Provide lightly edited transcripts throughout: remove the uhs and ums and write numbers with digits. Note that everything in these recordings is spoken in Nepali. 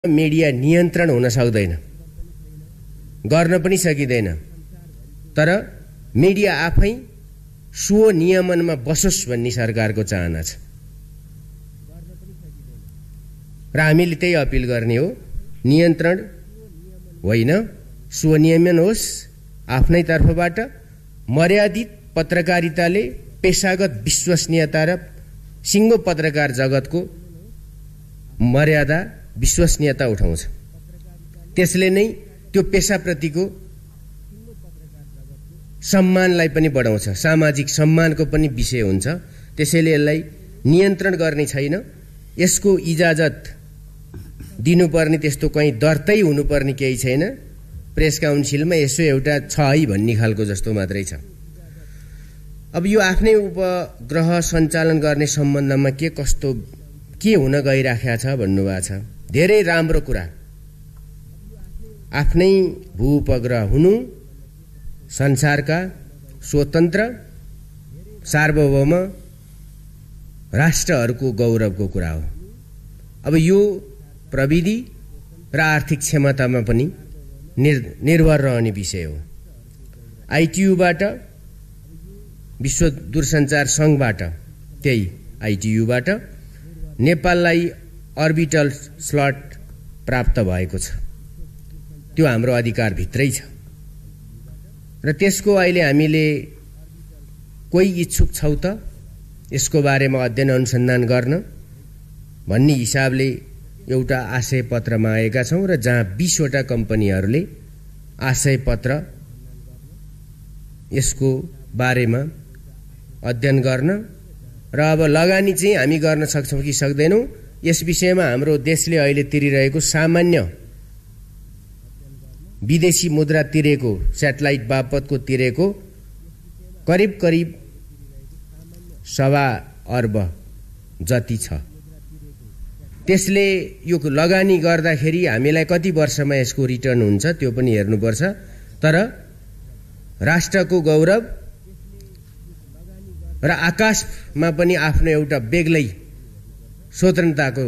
मीडिया नियन्त्रण हुन सक्दैन, गर्न पनि सकिँदैन। तर मीडिया आफै स्वनियमनमा बसोस् भन्ने सरकारको चाहना छ र हामीले त्यही अपिल गर्ने हो। नियन्त्रण होइन, स्वनियमन होस्। आफ्नै तर्फबाट मर्यादित पत्रकारिताले पेशागत विश्वसनीयता र सिङ्गो पत्रकार जगतको मर्यादा विश्वसनीयता उठाउँछ। त्यसले नै त्यो पेशाप्रतिको सम्मानलाई पनि बढाउँछ, सामाजिक सम्मानको पनि विषय हुन्छ। त्यसैले यसलाई नियन्त्रण गर्ने छैन। यसको इजाजत दिनुपर्ने त्यस्तो कहीँ दर्तै हुनुपर्ने केही छैन। प्रेस काउन्सिलमा यसो एउटा छ है भन्ने खालको जस्तो मात्रै छ। अब यो आफ्नै उपग्रह सञ्चालन गर्ने सम्बन्धमा के हुन गइराखेको छ भन्नुभएको छ। धेरै राम्रो कुरा। आफ्नै भू उपग्रह हुनु संसारका स्वतन्त्र सार्वभौम राष्ट्रहरूको गौरवको कुरा हो। अब यो प्रविधि र आर्थिक क्षमतामा पनि निर्भर रहने विषय हो। आइटियुबाट, विश्व दूरसञ्चार सङ्घबाट, त्यही आइटियुबाट नेपाललाई अर्बिटल स्लट प्राप्त भएको छ। त्यो हाम्रो अधिकार भित्रै छ र त्यसको अहिले हामीले कोही इच्छुक छौँ त यसको बारेमा अध्ययन अनुसन्धान गर्न भन्ने हिसाबले एउटा आशय पत्रमा आएका छौँ र जहाँ 20 वटा कम्पनीहरूले आशय पत्र यसको बारेमा अध्ययन गर्न र अब लगानी चाहिँ हामी गर्न सक्छौँ कि सक्दैनौँ यस विषयमा हाम्रो देशले अहिले तिरिरहेको सामान्य विदेशी मुद्रा तिरेको, स्याटेलाइट बापतको तिरेको करिब 1.25 अर्ब जति छ। त्यसले यो लगानी गर्दाखेरि हामीलाई कति वर्षमा यसको रिटर्न हुन्छ त्यो पनि हेर्नुपर्छ। तर राष्ट्रको गौरव र आकाशमा पनि आफ्नो एउटा बेग्लै स्वतन्त्रताको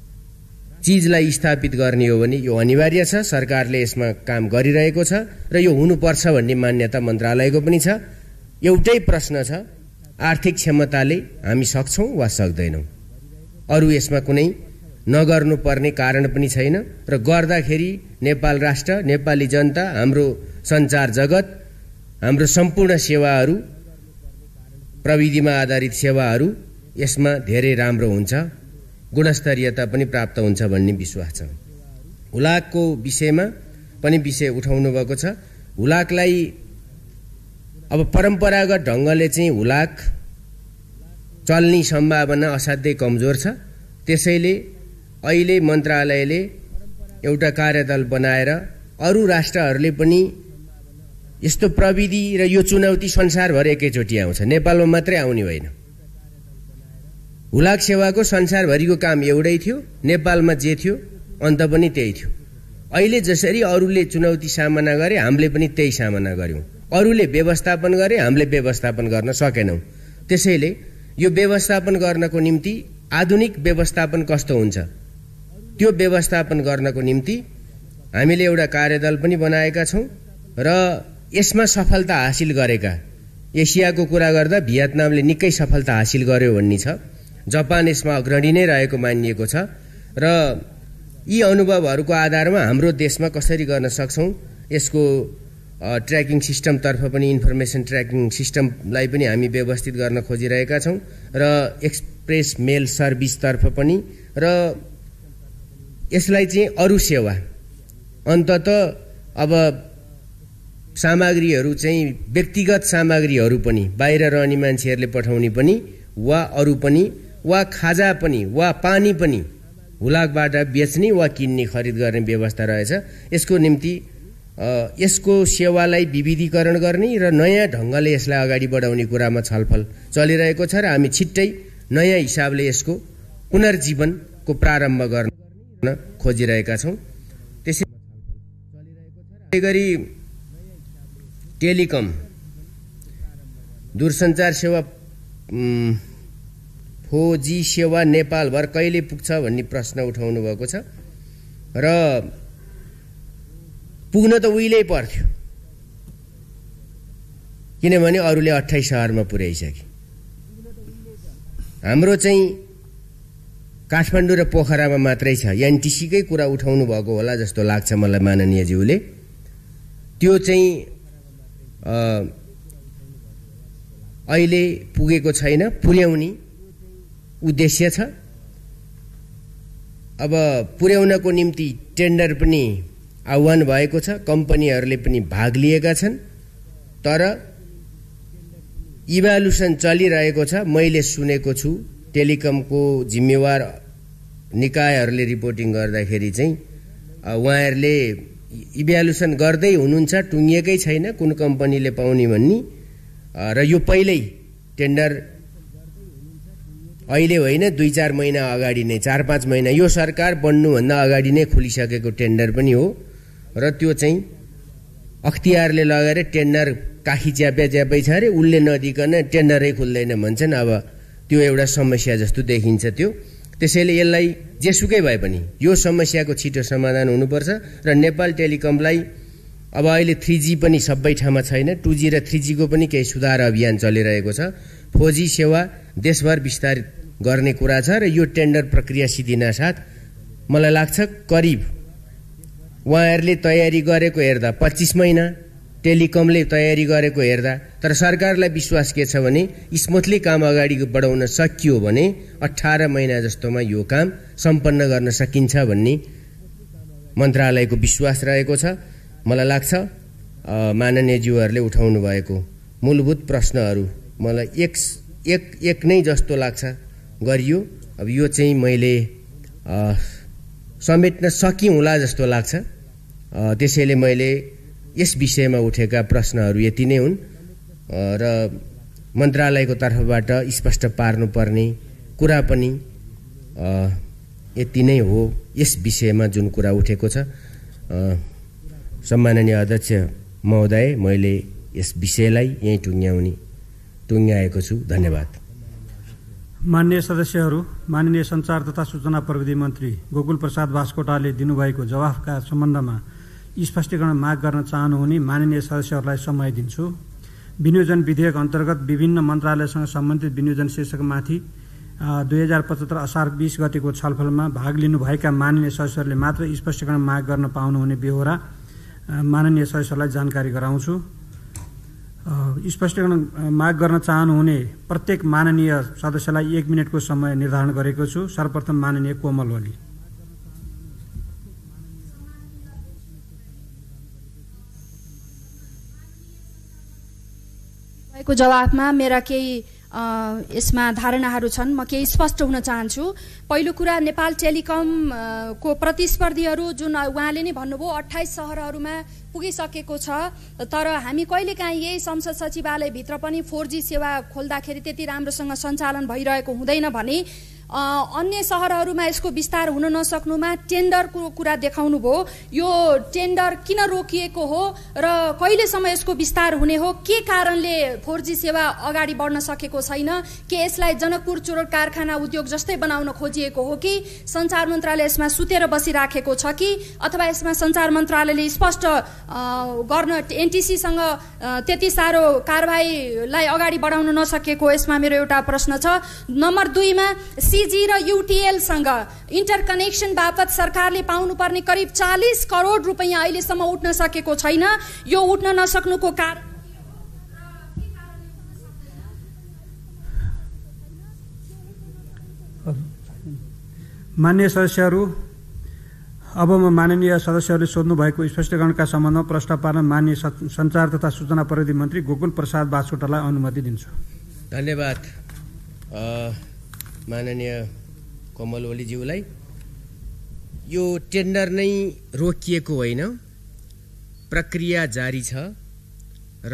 चीजलाई स्थापित गर्ने हो भने यो अनिवार्य छ। सरकारले यसमा काम गरिरहेको छ र यो हुनुपर्छ भन्ने मान्यता मन्त्रालयको पनि छ। एउटै प्रश्न छ, आर्थिक क्षमताले हामी सक्छौँ वा सक्दैनौँ। अरू यसमा कुनै नगर्नुपर्ने कारण पनि छैन र गर्दाखेरि नेपाल राष्ट्र, नेपाली जनता, हाम्रो सञ्चार जगत, हाम्रो सम्पूर्ण सेवाहरू, प्रविधिमा आधारित सेवाहरू यसमा धेरै राम्रो हुन्छ, गुणस्तरीयता पनि प्राप्त हुन्छ भन्ने विश्वास छ। हुलाकको विषयमा पनि विषय उठाउनु भएको छ। हुलाकलाई अब परम्परागत ढङ्गले चाहिँ हुलाक चल्ने सम्भावना असाध्यै कमजोर छ। त्यसैले अहिले मन्त्रालयले एउटा कार्यदल बनाएर अरू राष्ट्रहरूले पनि यस्तो प्रविधि र यो चुनौती संसारभर एकैचोटि आउँछ, नेपालमा मात्रै आउने होइन। हुलाक सेवाको संसारभरिको काम एउटै थियो, नेपालमा जे थियो अन्त पनि त्यही थियो। अहिले जसरी अरूले चुनौती सामना गरे हामीले पनि त्यही सामना गर्यौँ। अरूले व्यवस्थापन गरे, हामीले व्यवस्थापन गर्न सकेनौँ। त्यसैले यो व्यवस्थापन गर्नको निम्ति आधुनिक व्यवस्थापन कस्तो हुन्छ त्यो व्यवस्थापन गर्नको निम्ति हामीले एउटा कार्यदल पनि बनाएका छौँ र यसमा सफलता हासिल गरेका, एसियाको कुरा गर्दा भियतनामले निकै सफलता हासिल गर्यो भन्ने छ। जापान यसमा अग्रणी नै रहेको मानिएको छ र यी अनुभवहरूको आधारमा हाम्रो देशमा कसरी गर्न सक्छौँ यसको ट्र्याकिङ सिस्टमतर्फ पनि, इन्फर्मेसन ट्र्याकिङ सिस्टमलाई पनि हामी व्यवस्थित गर्न खोजिरहेका छौँ र एक्सप्रेस मेल सर्भिसतर्फ पनि र यसलाई चाहिँ अरू सेवा अन्तत अब सामग्रीहरू चाहिँ व्यक्तिगत सामग्रीहरू पनि बाहिर रहने मान्छेहरूले पठाउने पनि वा अरू पनि वा खाजा पनि वा पानी पनि हुलाकबाट बेच्ने वा किन्ने खरिद गर्ने व्यवस्था रहेछ। यसको निम्ति यसको सेवालाई विविधीकरण गर्ने र नयाँ ढङ्गले यसलाई अगाडि बढाउने कुरामा छलफल चलिरहेको छ र हामी छिट्टै नयाँ हिसाबले यसको पुनर्जीवनको प्रारम्भ गर्न खोजिरहेका छौँ। त्यसै गरी टेलिकम दूरसञ्चार सेवा 4G सेवा नेपालभर कहिले पुग्छ भन्ने प्रश्न उठाउनु भएको छ। र पुग्न त उहिल्यै पर्थ्यो, किनभने अरूले 28 सहरमा पुर्याइसके। हाम्रो चाहिँ काठमाडौँ र पोखरामा मात्रै छ। एनटिसीकै कुरा उठाउनु भएको होला जस्तो लाग्छ मलाई माननीयज्यूले। त्यो चाहिँ अहिले पुगेको छैन, पुर्याउने उद्देश्य छ। अब पुर्याउनको निम्ति टेन्डर पनि आह्वान भएको छ, कम्पनीहरूले पनि भाग लिएका छन्, तर इभ्यालुएसन चलिरहेको छ। मैले सुनेको छु टेलिकमको जिम्मेवार निकायहरूले रिपोर्टिङ गर्दाखेरि चाहिँ उहाँहरूले इभ्यालुएसन गर्दै हुनुहुन्छ, टुङ्गिएकै छैन कुन कम्पनीले पाउने भन्ने। र यो पहिल्यै टेन्डर अहिले होइन 2-4 महिना अगाडि नै, 4-5 महिना यो सरकार बन्नुभन्दा अगाडि नै खुलिसकेको टेन्डर पनि हो। र त्यो चाहिँ अख्तियारले लगेर टेन्डर काखी च्यापै छ अरे, उसले नदिकन टेन्डरै खुल्दैन भन्छन्। अब त्यो एउटा समस्या जस्तो देखिन्छ त्यो। त्यसैले यसलाई जेसुकै भए पनि यो समस्याको छिटो समाधान हुनुपर्छ। र नेपाल टेलिकमलाई अब अहिले 3G पनि सबै ठाउँमा छैन, 2G र 3G को पनि केही सुधार अभियान चलिरहेको छ। 4G सेवा देशभर विस्तारित गर्ने कुरा छ। र यो टेन्डर प्रक्रिया सिद्धिनासाथ मलाई लाग्छ करिब उहाँहरूले तयारी गरेको हेर्दा 25 महिना, टेलिकमले तयारी गरेको हेर्दा, तर सरकारलाई विश्वास के छ भने स्मुथली काम अगाडि बढाउन सकियो भने 18 महिना जस्तोमा यो काम सम्पन्न गर्न सकिन्छ भन्ने मन्त्रालयको विश्वास रहेको छ। मलाई लाग्छ माननीयज्यूहरूले उठाउनु भएको मूलभूत प्रश्नहरू मलाई एक नै जस्तो लाग्छ गरियो। अब यो चाहिँ मैले समेट्न सकिँ होला जस्तो लाग्छ। त्यसैले मैले यस विषयमा उठेका प्रश्नहरू यति नै हुन् र मन्त्रालयको तर्फबाट स्पष्ट पार्नुपर्ने कुरा पनि यति नै हो। यस विषयमा जुन कुरा उठेको छ, सम्माननीय अध्यक्ष महोदय, मैले यस विषयलाई यहीँ टुङ्ग्याएको छु। धन्यवाद। माननीय सदस्यहरू, माननीय सञ्चार तथा सूचना प्रविधि मन्त्री गोकुल प्रसाद बास्कोटाले दिनुभएको जवाफका सम्बन्धमा स्पष्टीकरण माग गर्न चाहनुहुने माननीय सदस्यहरूलाई समय दिन्छु। विनियोजन विधेयक अन्तर्गत विभिन्न मन्त्रालयसँग सम्बन्धित विनियोजन शीर्षकमाथि 2075 असार 20 गतिको छलफलमा भाग लिनुभएका माननीय सदस्यहरूले मात्र स्पष्टीकरण माग गर्न पाउनुहुने बेहोरा माननीय सदस्यहरूलाई जानकारी गराउँछु। स्पष्टीकरण माग गर्न चाहनुहुने प्रत्येक माननीय सदस्यलाई 1 मिनटको समय निर्धारण गरेको छु। सर्वप्रथम माननीय कोमल ओली। को जवाफमा मेरा केही यसमा धारणाहरू छन्, म केही स्पष्ट हुन चाहन्छु। पहिलो कुरा, नेपाल टेलिकम को प्रतिस्पर्धीहरू जुन उहाँले नै भन्नुभयो 28 सहरहरूमा पुगिसकेको छ, तर हामी कहिलेकाहीँ यही संसद सचिवालयभित्र पनि 4G सेवा खोल्दाखेरि त्यति राम्रोसँग सञ्चालन भइरहेको हुँदैन भने अन्य सहरहरूमा यसको विस्तार हुन नसक्नुमा टेन्डरको कुरा देखाउनु भयो। यो टेन्डर किन रोकिएको हो र कहिलेसम्म यसको विस्तार हुने हो, के कारणले 4G सेवा अगाडि बढ्न सकेको छैन, के यसलाई जनकपुर चुरोट कारखाना उद्योग जस्तै बनाउन खोजिएको हो कि सञ्चार मन्त्रालय यसमा सुतेर बसिराखेको छ कि अथवा यसमा सञ्चार मन्त्रालयले स्पष्ट गर्न एनटिसीसँग त्यति साह्रो कारबाहीलाई अगाडि बढाउन नसकेको, यसमा मेरो एउटा प्रश्न छ। नम्बर 2 मा सीजी र युटीएलसँग इन्टरकनेक्सन बापत सरकारले पाउनुपर्ने करिब 40 करोड रुपैयाँ अहिलेसम्म उठ्न सकेको छैन। यो उठ्न नसक्नुको कारण माननीय सदस्यहरू, अब म माननीय सदस्यहरूले सोध्नु भएको स्पष्टीकरणका सम्बन्धमा प्रश्न पार्न माननीय सञ्चार तथा सूचना प्रविधि मन्त्री गोकुल प्रसाद बास्कोटालाई अनुमति दिन्छु। धन्यवाद माननीय कोमल ओलीज्यूलाई। यो टेन्डर नै रोकिएको होइन, प्रक्रिया जारी छ र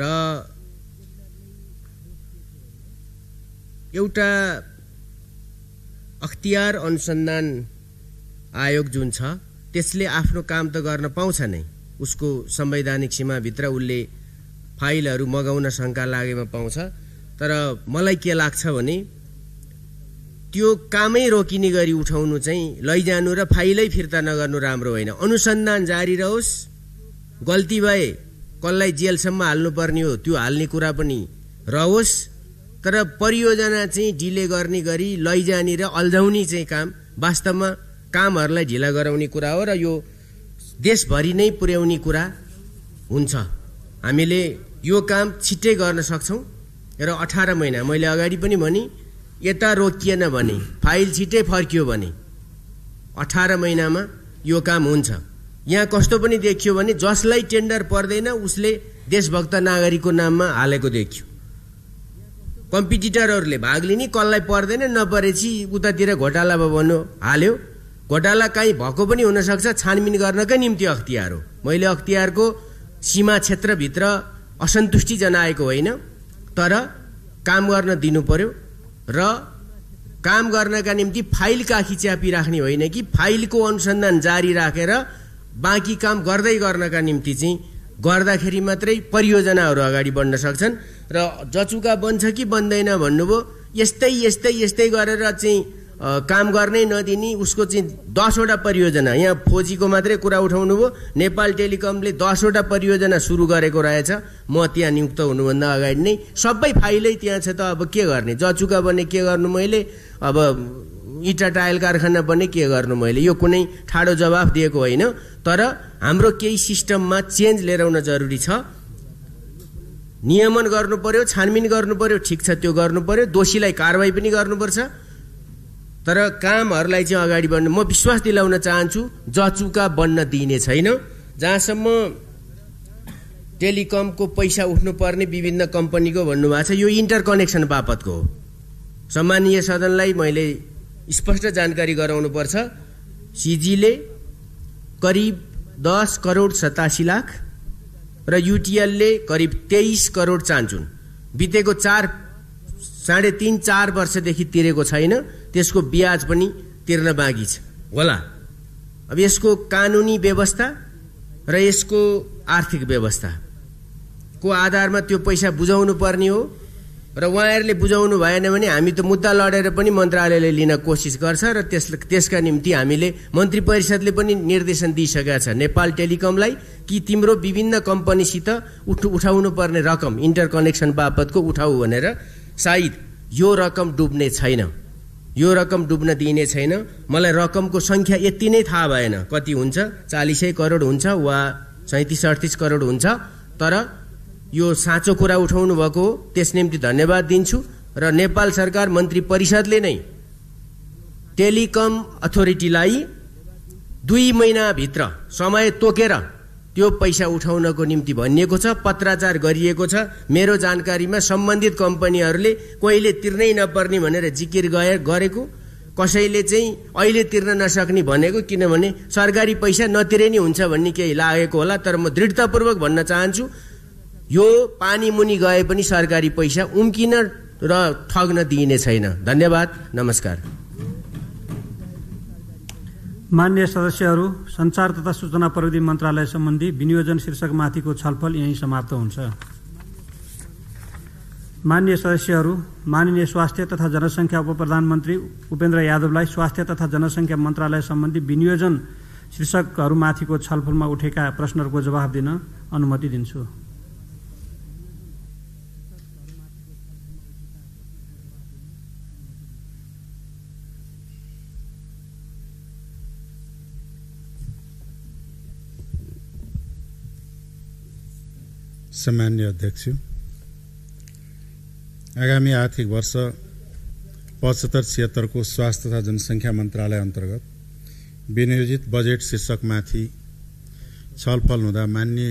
एउटा अख्तियार अनुसन्धान आयोग जुन छ त्यसले आफ्नो काम त गर्न पाउँछ नै, उसको संवैधानिक सीमाभित्र उसले फाइलहरू मगाउन शङ्का लागेमा पाउँछ। तर मलाई के लाग्छ भने त्यो कामै रोकिने गरी उठाउनु चाहिँ लैजानु र फाइलै फिर्ता नगर्नु राम्रो होइन। अनुसन्धान जारी रहोस्, गल्ती भए कसलाई जेलसम्म हाल्नुपर्ने हो त्यो हाल्ने कुरा पनि रहोस्, तर परियोजना चाहिँ डिले गर्ने गरी लैजाने र अल्झाउने चाहिँ काम वास्तवमा कामहरूलाई ढिला गराउने कुरा हो र यो देशभरि नै पुर्याउने कुरा हुन्छ। हामीले यो काम छिट्टै गर्न सक्छौँ र 18 महिना मैले अगाडि पनि भने यता रोकिएन भने फाइल छिट्टै फर्कियो भने 18 महिनामा यो काम हुन्छ। यहाँ कस्तो पनि देखियो भने जसलाई टेन्डर पर्दैन उसले देशभक्त नागरिकको नाममा हालेको देखियो। कम्पिटिटरहरूले भाग लिने, कसलाई पर्दैन नपरेपछि उतातिर घोटाला भन्नु हाल्यो। घोटाला कहीँ भएको पनि हुनसक्छ, छानबिन गर्नकै निम्ति अख्तियार हो। मैले अख्तियारको सीमा क्षेत्रभित्र असन्तुष्टि जनाएको होइन, तर काम गर्न दिनु पर्यो र काम गर्नका निम्ति फाइल काखी च्यापी राख्ने होइन कि फाइलको अनुसन्धान जारी राखेर बाँकी काम गर्दै गर्नका निम्ति चाहिँ गर्दाखेरि मात्रै परियोजनाहरू अगाडि बढ्न सक्छन्। र जचुका बन्छ कि बन्दैन भन्नुभयो, यस्तै गरेर चाहिँ काम गर्नै नदिने उसको चाहिँ 10 वटा परियोजना, यहाँ फौजीको मात्रै कुरा उठाउनु भयो। नेपाल टेलिकमले 10 वटा परियोजना सुरु गरेको रहेछ म त्यहाँ नियुक्त हुनुभन्दा अगाडि नै। सबै फाइलै त्यहाँ छ त अब के गर्ने? जचुका बने के गर्नु मैले, अब इटा टायल कारखाना बने के गर्नु मैले? यो कुनै ठाडो जवाफ दिएको होइन, तर हाम्रो केही सिस्टममा चेन्ज लिएर आउन जरुरी छ। नियमन गर्नु पर्यो, छानबिन गर्नु पर्यो, ठिक छ त्यो गर्नु पर्यो, दोषीलाई कारबाही पनि गर्नुपर्छ, तर कामहरूलाई चाहिँ अगाडि बढ्नु म विश्वास दिलाउन चाहन्छु जचुका बन्न दिइने छैन। जहाँसम्म टेलिकमको पैसा उठ्नुपर्ने विभिन्न कम्पनीको भन्नुभएको छ, यो इन्टरकनेक्सन बापतको हो। सम्मानीय सदनलाई मैले स्पष्ट जानकारी गराउनुपर्छ। सिजीले करिब 10 करोड 87 लाख र युटिएलले करिब 23 करोड चान्छुन्। बितेको 3.5-4 वर्षदेखि तिरेको छैन, त्यसको ब्याज पनि तिर्न बाँकी छ होला। अब यसको कानुनी व्यवस्था र यसको आर्थिक व्यवस्थाको आधारमा त्यो पैसा बुझाउनु पर्ने हो र उहाँहरूले बुझाउनु भएन भने हामी त मुद्दा लडेर पनि मन्त्रालयले लिन कोसिस गर्छ र त्यसका निम्ति हामीले मन्त्री परिषदले पनि निर्देशन दिइसकेका छ नेपाल टेलिकमलाई कि तिम्रो विभिन्न कम्पनीसित उठाउनु पर्ने रकम इन्टरकनेक्सन बापतको उठाउ भनेर। सायद यो रकम डुब्ने छैन, यो रकम डुब्न दिइने छैन। मलाई रकमको संख्या यति नै थाहा भएन, कति हुन्छ, 40 करोड हुन्छ वा 37-38 करोड हुन्छ, तर यो साँचो कुरा उठाउनु भएको हो, त्यस निम्ति धन्यवाद दिन्छु। र नेपाल सरकार मन्त्री परिषदले नै टेलिकम अथोरिटीलाई 2 महिनाभित्र समय तोकेर त्यो पैसा उठाउनको निम्ति भनिएको छ, पत्राचार गरिएको छ। मेरो जानकारीमा सम्बन्धित कम्पनीहरूले कहिले तिर्नै नपर्ने भनेर जिकिर गरेको, कसैले चाहिँ अहिले तिर्न नसक्ने भनेको, किनभने सरकारी पैसा नतिरे नि हुन्छ भन्ने केही लागेको होला। तर म दृढतापूर्वक भन्न चाहन्छु यो पानी मुनि गए पनि सरकारी पैसा उम्किन र ठग्न दिइने छैन। धन्यवाद, नमस्कार। मान्य सदस्यहरू, सञ्चार तथा सूचना प्रविधि मन्त्रालय सम्बन्धी विनियोजन शीर्षक माथिको छलफल यही समाप्त हुन्छ। मान्य सदस्यहरू, माननीय स्वास्थ्य तथा जनसङ्ख्या उपप्रधानमन्त्री उपेन्द्र यादवलाई स्वास्थ्य तथा जनसङ्ख्या मन्त्रालय सम्बन्धी विनियोजन शीर्षकहरूमाथिको छलफलमा उठेका प्रश्नहरूको जवाफ दिन अनुमति दिन्छु। सम्मान्य अध्यक्ष, आगामी आर्थिक वर्ष 75-76 को स्वास्थ्य तथा जनसङ्ख्या मन्त्रालय अन्तर्गत विनियोजित बजेट शीर्षकमाथि छलफल हुँदा मान्य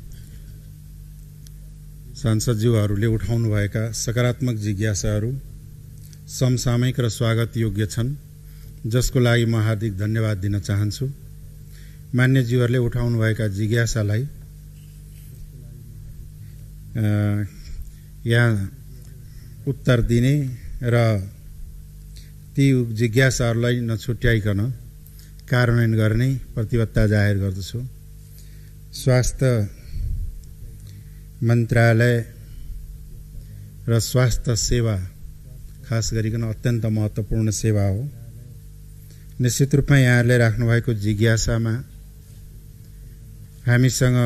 सांसदज्यूहरूले उठाउनुभएका सकारात्मक जिज्ञासाहरू समसामयिक र स्वागत योग्य छन्, जसको लागि म हार्दिक धन्यवाद दिन चाहन्छु। मान्यज्यूहरूले उठाउनुभएका जिज्ञासालाई यहाँ उत्तर दिने र ती जिज्ञासाहरूलाई नछुट्याइकन कार्यान्वयन गर्ने प्रतिबद्धता जाहेर गर्दछु। स्वास्थ्य मन्त्रालय र स्वास्थ्य सेवा खास गरिकन अत्यन्त महत्त्वपूर्ण सेवा हो। निश्चित रूपमा यहाँहरूले राख्नुभएको जिज्ञासामा हामीसँग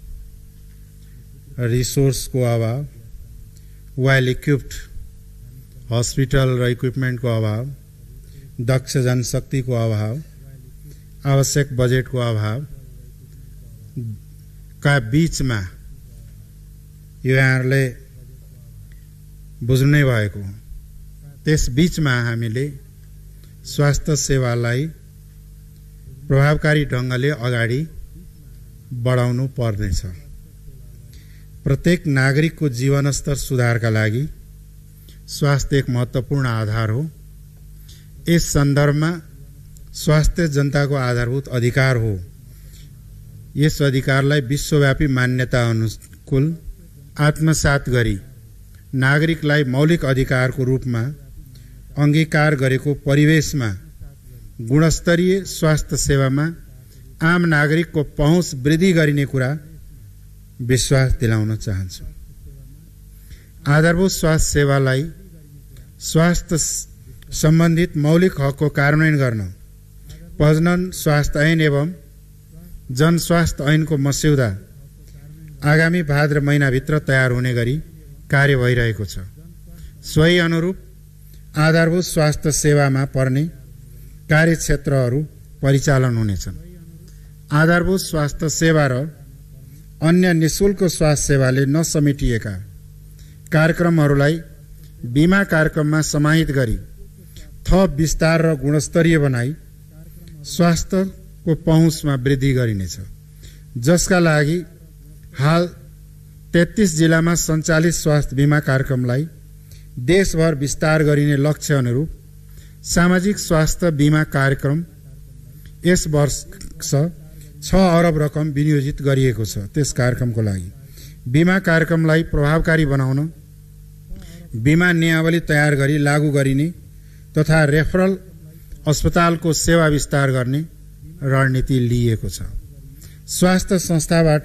रिसोर्सको अभाव, वेल इक्विप्ड हस्पिटल र इक्विपमेन्टको अभाव, दक्ष जनशक्तिको अभाव, आवश्यक बजेटको अभाव का बीचमा यो यहाँहरूले बुझ्नै भएको। त्यस बीचमा हामीले स्वास्थ्य सेवालाई प्रभावकारी ढङ्गले अगाडि बढाउनु पर्नेछ। प्रत्येक नागरिकको जीवनस्तर सुधारका लागि स्वास्थ्य एक महत्त्वपूर्ण आधार हो। यस सन्दर्भमा स्वास्थ्य जनताको आधारभूत अधिकार हो। यस अधिकारलाई विश्वव्यापी मान्यता अनुकूल आत्मसात गरी नागरिकलाई मौलिक अधिकारको रूपमा अंगीकार गरेको परिवेशमा गुणस्तरीय स्वास्थ्य सेवामा आम नागरिकको पहुँच वृद्धि गरिने कुरा विश्वास दिलाउन चाहन्छु। आधारभूत स्वास्थ्य सेवालाई स्वास्थ्य सम्बन्धित मौलिक हकको कार्यान्वयन गर्न प्रजनन स्वास्थ्य ऐन एवं जनस्वास्थ्य ऐनको मस्यौदा आगामी भाद्र महिनाभित्र तयार हुने गरी कार्य भइरहेको छ। सोही अनुरूप आधारभूत स्वास्थ्य सेवामा पर्ने कार्यक्षेत्रहरू परिचालन हुनेछन्। आधारभूत स्वास्थ्य सेवा र अन्य निःशुल्क स्वास्थ्य सेवाले नसमेटिएका कार्यक्रमहरूलाई बीमा कार्यक्रममा समाहित गरी थप विस्तार र गुणस्तरीय बनाई स्वास्थ्यको पहुँचमा वृद्धि गरिनेछ, जसका लागि हाल 33 जिल्लामा सञ्चालित स्वास्थ्य बीमा कार्यक्रमलाई देशभर विस्तार गरिने लक्ष्य अनुरूप सामाजिक स्वास्थ्य बीमा कार्यक्रम यस वर्ष 6 अरब रकम विनियोजित गरिएको छ। त्यस कार्यक्रमको लागि बीमा कार्यक्रमलाई प्रभावकारी बनाउन बीमा नियमावली तयार गरी लागू गरिने तथा रेफरल अस्पतालको सेवा विस्तार गर्ने रणनीति लिएको छ। स्वास्थ्य संस्थाबाट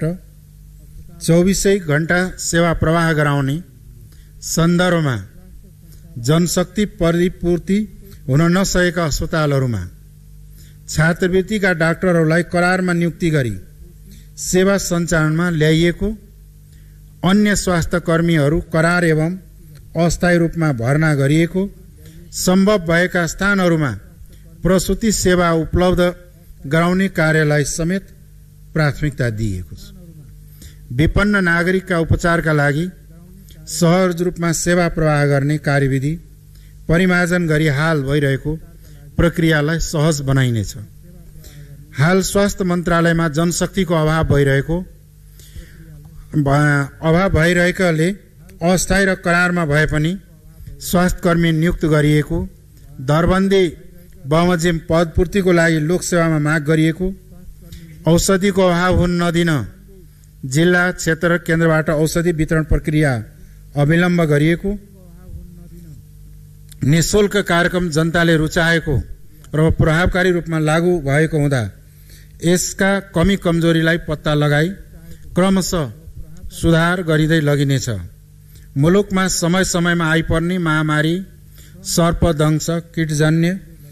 24 घण्टा सेवा प्रवाह गराउने सन्दर्भमा जनशक्ति परिपूर्ति हुन नसकेका अस्पतालहरूमा छात्रवृत्तिका डाक्टरहरूलाई करारमा नियुक्ति गरी सेवा सञ्चालनमा ल्याइएको, अन्य स्वास्थ्य कर्मीहरू करार एवं अस्थायी रूपमा भर्ना गरिएको, सम्भव भएका स्थानहरूमा प्रसूति सेवा उपलब्ध गराउने कार्यलाई समेत प्राथमिकता दिएको छ। विपन्न नागरिकका उपचारका लागि सहज रूपमा सेवा प्रवाह गर्ने कार्यविधि परिमार्जन गरी हाल भइरहेको प्रक्रियालाई सहज बनाइनेछ। हाल स्वास्थ्य मन्त्रालयमा जनशक्तिको अभाव भइरहेकाले अस्थायी र करारमा भए पनि स्वास्थ्य कर्मी नियुक्त गरिएको, दरबन्दी बमोजिम पदपूर्तिको लागि लोकसेवामा माग गरिएको, औषधिको अभाव हुन नदिन जिल्ला क्षेत्र केन्द्रबाट औषधि वितरण प्रक्रिया अविलम्ब गरिएको, निःशुल्क कार्यक्रम जनताले रुचाएको र प्रभावकारी रूपमा लागू भएको हुँदा यसका कमी कमजोरीलाई पत्ता लगाई क्रमशः सुधार गरिँदै लगिनेछ। मुलुकमा समय समयमा आइपर्ने महामारी, सर्पदंश, कीटजन्य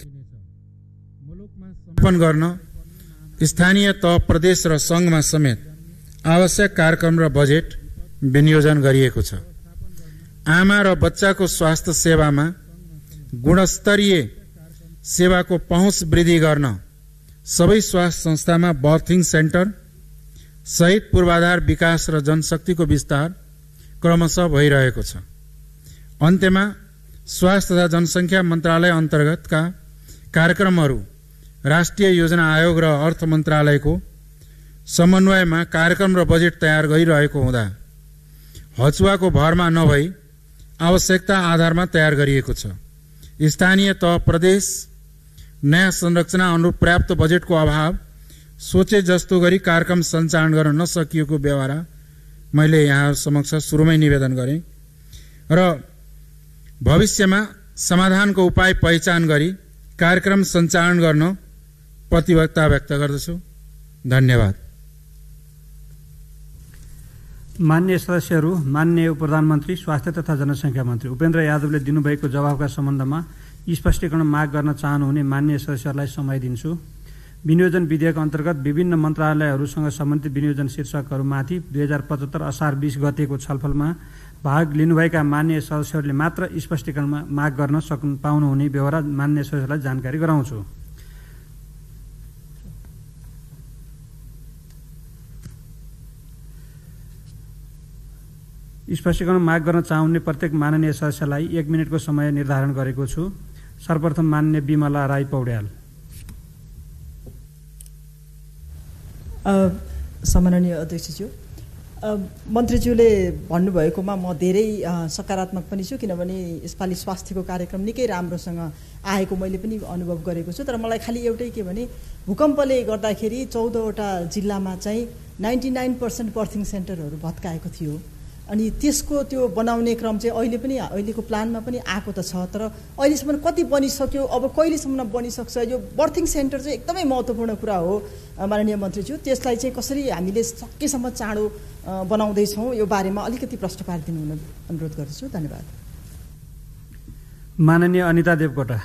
स्थापन गर्न स्थानीय तह, प्रदेश र संघमा समेत आवश्यक कार्यक्रम र बजेट विनियोजन गरिएको छ। आमा र बच्चाको स्वास्थ्य सेवामा गुणस्तरीय सेवाको पहुँच वृद्धि गर्न सबै स्वास्थ्य संस्थामा बर्थिङ सेन्टर सहित पूर्वाधार विकास र जनशक्तिको विस्तार क्रमशः भइरहेको छ। अन्त्यमा स्वास्थ्य तथा जनसङ्ख्या मन्त्रालय अन्तर्गतका कार्यक्रमहरू राष्ट्रिय योजना आयोग र अर्थ मन्त्रालयको समन्वयमा कार्यक्रम र बजेट तयार गरिरहेको हुँदा हचुवाको भरमा नभई आवश्यकता आधारमा तयार गरिएको छ। स्थानीय तह, प्रदेश नयाँ संरचना अनुरूप पर्याप्त बजेटको अभाव सोचे जस्तो गरी कार्यक्रम सञ्चालन गर्न नसकिएको व्यवहार मैले यहाँ समक्ष सुरुमै निवेदन गरेँ र भविष्यमा समाधानको उपाय पहिचान गरी कार्यक्रम सञ्चालन गर्न प्रतिबद्धता व्यक्त गर्दछु। धन्यवाद। मान्य सदस्यहरू, मान्य उपप्रधानमन्त्री स्वास्थ्य तथा जनसङ्ख्या मन्त्री उपेन्द्र यादवले दिनुभएको जवाफका सम्बन्धमा स्पष्टीकरण माग गर्न चाहनुहुने मान्य सदस्यहरूलाई समय दिन्छु। विनियोजन विधेयक अन्तर्गत विभिन्न मन्त्रालयहरूसँग सम्बन्धित विनियोजन शीर्षकहरूमाथि 2075 असार 20 गतेको छलफलमा भाग लिनुभएका मान्य सदस्यहरूले मात्र स्पष्टीकरण माग गर्न पाउनुहुने व्यवहार मान्य सदस्यलाई जानकारी गराउँछु। स्पष्टीकरण माग गर्न चाहने प्रत्येक माननीय सदस्यलाई 1 मिनेटको समय निर्धारण गरेको छु। सर्वप्रथम मान्य बिमला राई पौड्याल। सम्माननीय अध्यक्षज्यू, मन्त्रीज्यूले भन्नुभएकोमा म धेरै सकारात्मक पनि छु, किनभने यसपालि स्वास्थ्यको कार्यक्रम निकै राम्रोसँग आएको मैले पनि अनुभव गरेको छु। तर मलाई खालि एउटै के भने भूकम्पले गर्दाखेरि 14वटा जिल्लामा चाहिँ 99% बर्थिङ सेन्टरहरू भत्काएको थियो। अनि त्यसको त्यो बनाउने क्रम चाहिँ अहिलेको प्लानमा पनि आएको त छ, तर अहिलेसम्म कति बनिसक्यो, अब कहिलेसम्म बनिसक्छ, यो बर्थिङ सेन्टर चाहिँ एकदमै महत्त्वपूर्ण कुरा हो माननीय मन्त्रीज्यू। त्यसलाई चाहिँ कसरी हामीले सकेसम्म चाँडो बनाउँदैछौँ यो बारेमा अलिकति प्रश्न पारिदिनु हुन अनुरोध गर्दछु। धन्यवाद। माननीय अनिता देवकोटा।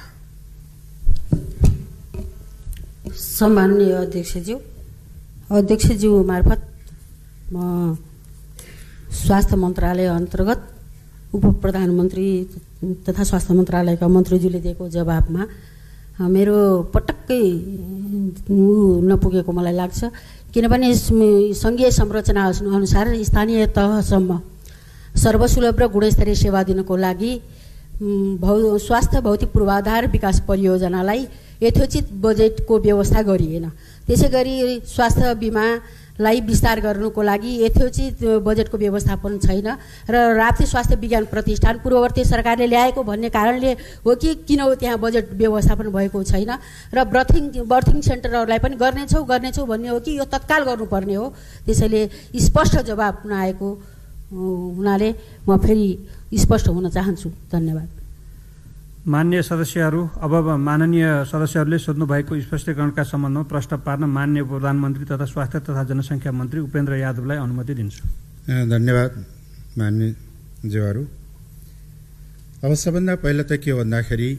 सम्माननीय अध्यक्षज्यू मार्फत म स्वास्थ्य मन्त्रालय अन्तर्गत उपप्रधानमन्त्री तथा स्वास्थ्य मन्त्रालयका मन्त्रीज्यूले दिएको जवाबमा मेरो पटक्कै नपुगेको मलाई लाग्छ। किनभने सङ्घीय संरचना अनुसार स्थानीय तहसम्म सर्वसुलभ र गुणस्तरीय सेवा दिनको लागि स्वास्थ्य भौतिक पूर्वाधार विकास परियोजनालाई यथोचित बजेटको व्यवस्था गरिएन। त्यसै गरी स्वास्थ्य बिमालाई विस्तार गर्नुको लागि यथोचित बजेटको व्यवस्थापन छैन र राप्ती स्वास्थ्य विज्ञान प्रतिष्ठान पूर्ववर्ती सरकारले ल्याएको भन्ने कारणले हो कि किन हो त्यहाँ बजेट व्यवस्थापन भएको छैन र बर्थिङ सेन्टरहरूलाई पनि गर्नेछौँ भन्ने हो कि यो तत्काल गर्नुपर्ने हो। त्यसैले स्पष्ट जवाब नआएको हुनाले म फेरि स्पष्ट हुन चाहन्छु। धन्यवाद। मान्य सदस्यहरू, अब माननीय सदस्यहरूले सोध्नु भएको स्पष्टीकरणका सम्बन्धमा प्रश्न पार्न मान्य प्रधानमन्त्री तथा स्वास्थ्य तथा जनसङ्ख्या मन्त्री उपेन्द्र यादवलाई अनुमति दिन्छु। धन्यवाद मान्यज्यूहरू। अब सबभन्दा पहिला त के भन्दाखेरि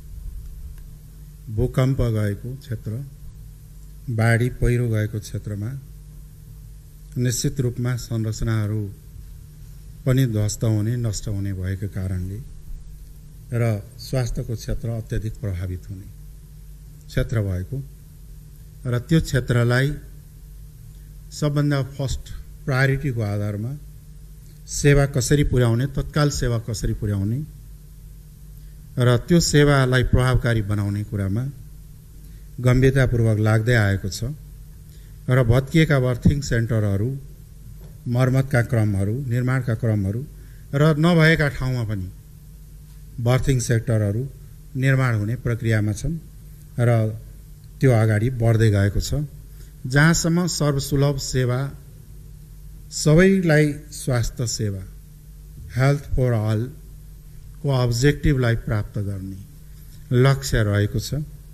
भूकम्प गएको क्षेत्र, बाढी पहिरो गएको क्षेत्रमा निश्चित रूपमा संरचनाहरू पनि ध्वस्त हुने नष्ट हुने भएको कारणले र स्वास्थ्यको क्षेत्र अत्यधिक प्रभावित हुने क्षेत्र भएको र त्यो क्षेत्रलाई सबभन्दा फर्स्ट प्रायोरिटीको आधारमा सेवा कसरी पुर्याउने, तत्काल सेवा कसरी पुर्याउने र त्यो सेवालाई प्रभावकारी बनाउने कुरामा गम्भीरतापूर्वक लाग्दै आएको छ र भत्किएका बर्थिङ सेन्टरहरू मर्मतका क्रमहरू, निर्माणका क्रमहरू र नभएका ठाउँमा पनि बर्थिङ सेक्टरहरू निर्माण हुने प्रक्रियामा छन् र त्यो अगाडि बढ्दै गएको छ। जहाँसम्म सर्वसुलभ सेवा, सबैलाई स्वास्थ्य सेवा, हेल्थ फर अल को अब्जेक्टिभलाई प्राप्त गर्ने लक्ष्य रहेको छ।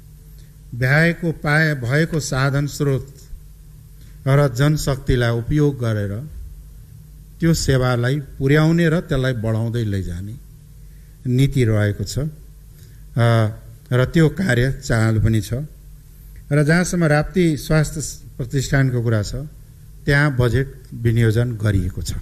भएको साधन स्रोत र जनशक्तिलाई उपयोग गरेर त्यो सेवालाई पुर्याउने र त्यसलाई बढाउँदै लैजाने नीति रहेको छ र त्यो कार्य चालु पनि छ। र जहाँसम्म राप्ती स्वास्थ्य प्रतिष्ठानको कुरा छ त्यहाँ बजेट विनियोजन गरिएको छ।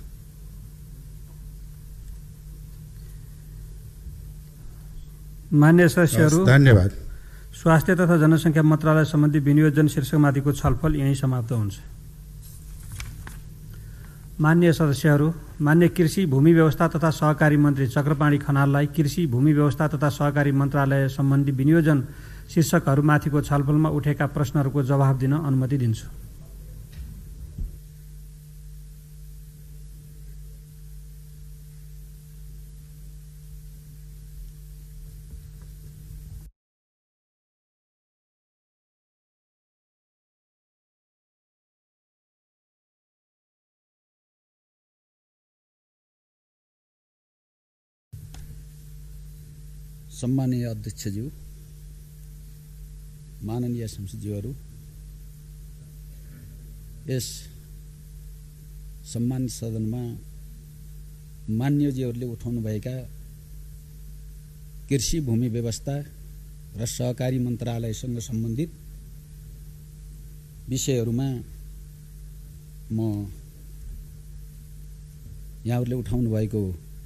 मान्य सदस्यहरू, धन्यवाद। स्वास्थ्य तथा जनसङ्ख्या मन्त्रालय सम्बन्धी विनियोजन शीर्षकमाथिको छलफल यहीँ समाप्त हुन्छ। मान्य सदस्यहरू, मान्य कृषि भूमि व्यवस्था तथा सहकारी मन्त्री चक्रपाणी खनाललाई कृषि भूमि व्यवस्था तथा सहकारी मन्त्रालय सम्बन्धी विनियोजन शीर्षकहरूमाथिको छलफलमा उठेका प्रश्नहरूको जवाफ दिन अनुमति दिन्छु। सम्मानीय अध्यक्षज्यू, माननीय संसदज्यूहरू, यस सम्मानित सदनमा मान्यजीहरूले उठाउनुभएका कृषि भूमि व्यवस्था र सहकारी मन्त्रालयसँग सम्बन्धित विषयहरूमा म यहाँहरूले उठाउनु भएको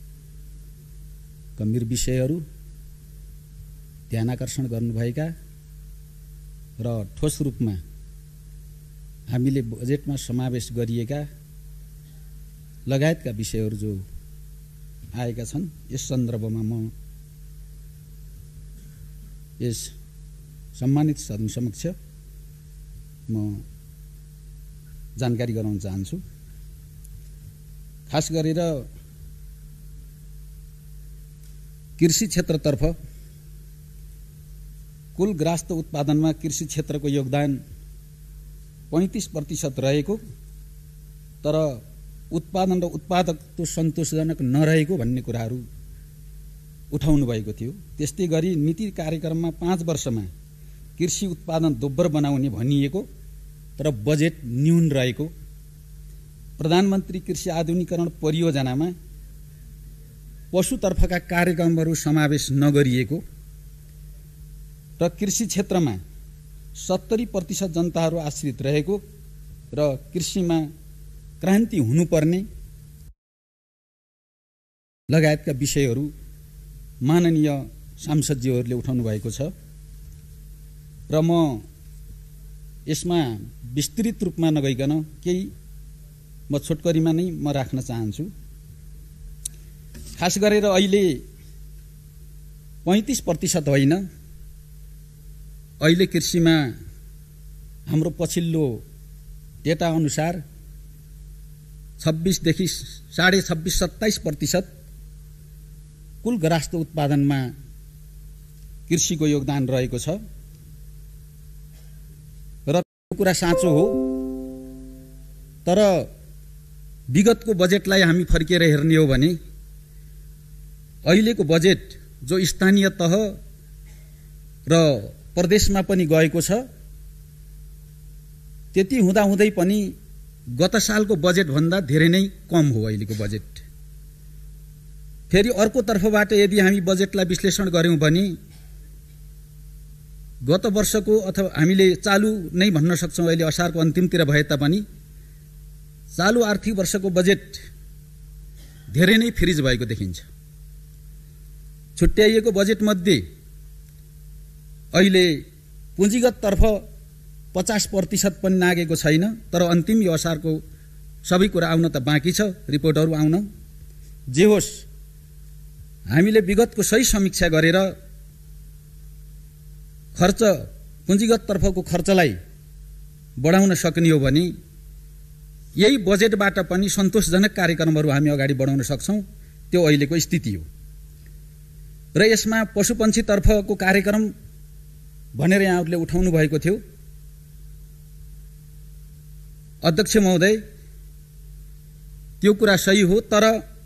गम्भीर विषयहरू, ध्यानाकर्षण गर्नुभएका र ठोस रूपमा हामीले बजेटमा समावेश गरिएका लगायतका विषयहरू जो आएका छन्, यस सन्दर्भमा म यस सम्मानित सदन समक्ष म जानकारी गराउन चाहन्छु। खास गरेर कृषि क्षेत्रतर्फ कुल ग्रास्त उत्पादनमा कृषि क्षेत्रको योगदान 35% रहेको, तर उत्पादन र उत्पादकत्व सन्तोषजनक नरहेको भन्ने कुराहरू उठाउनु भएको थियो। त्यस्तै गरी नीति कार्यक्रममा 5 वर्षमा कृषि उत्पादन दोब्बर बनाउने भनिएको तर बजेट न्यून रहेको, प्रधानमन्त्री कृषि आधुनिकीकरण परियोजनामा पशुतर्फका कार्यक्रमहरू समावेश नगरिएको र कृषि क्षेत्रमा 70% जनताहरू आश्रित रहेको र कृषिमा क्रान्ति हुनुपर्ने लगायतका विषयहरू माननीय सांसदज्यूहरूले उठाउनु भएको छ र म यसमा विस्तृत रूपमा नगइकन केही म छोटकरीमा नै म राख्न चाहन्छु। खास गरेर अहिले 35% होइन, अहिले कृषिमा हाम्रो पछिल्लो डेटा अनुसार 26 देखि 26.5-27% कुल ग्रास्त उत्पादनमा कृषिको योगदान रहेको छ र यो कुरा साँचो हो। तर विगतको बजेटलाई हामी फर्केर हेर्ने हो भने अहिलेको बजेट जो स्थानीय तह र प्रदेशमा पनि गएको छ, त्यति हुँदाहुँदै पनि गत सालको बजेट भन्दा धेरै नै कम हो अहिलेको बजेट। फेरि अर्को तर्फबाट यदि हामी बजेटलाई विश्लेषण गर्यौं भने गत वर्षको अथवा हामीले चालु नै भन्न सक्छौं, अहिले असारको अन्तिमतिर भए तापनि चालु आर्थिक वर्षको बजेट धेरै नै फ्रिज भएको देखिन्छ। छुट्याइएको बजेट मध्ये अहिले पुँजीगत तर्फ 50% पनि नागेको छैन, तर अन्तिम यो असारको सबै कुरा आउन त बाँकी छ, रिपोर्टहरू आउन। जे होस्, हामीले विगतको सही समीक्षा गरेर खर्च पुँजीगत तर्फको खर्चलाई बढाउन सक्ने हो भने यही बजेटबाट पनि सन्तोषजनक कार्यक्रमहरू हामी अगाडि बढाउन सक्छौं। त्यो अहिलेको स्थिति हो र यसमा पशुपन्छी तर्फको कार्यक्रम भनेर यहाँहरूले उठाउनु भएको थियो। अध्यक्ष महोदय, त्यो कुरा सही हो, तर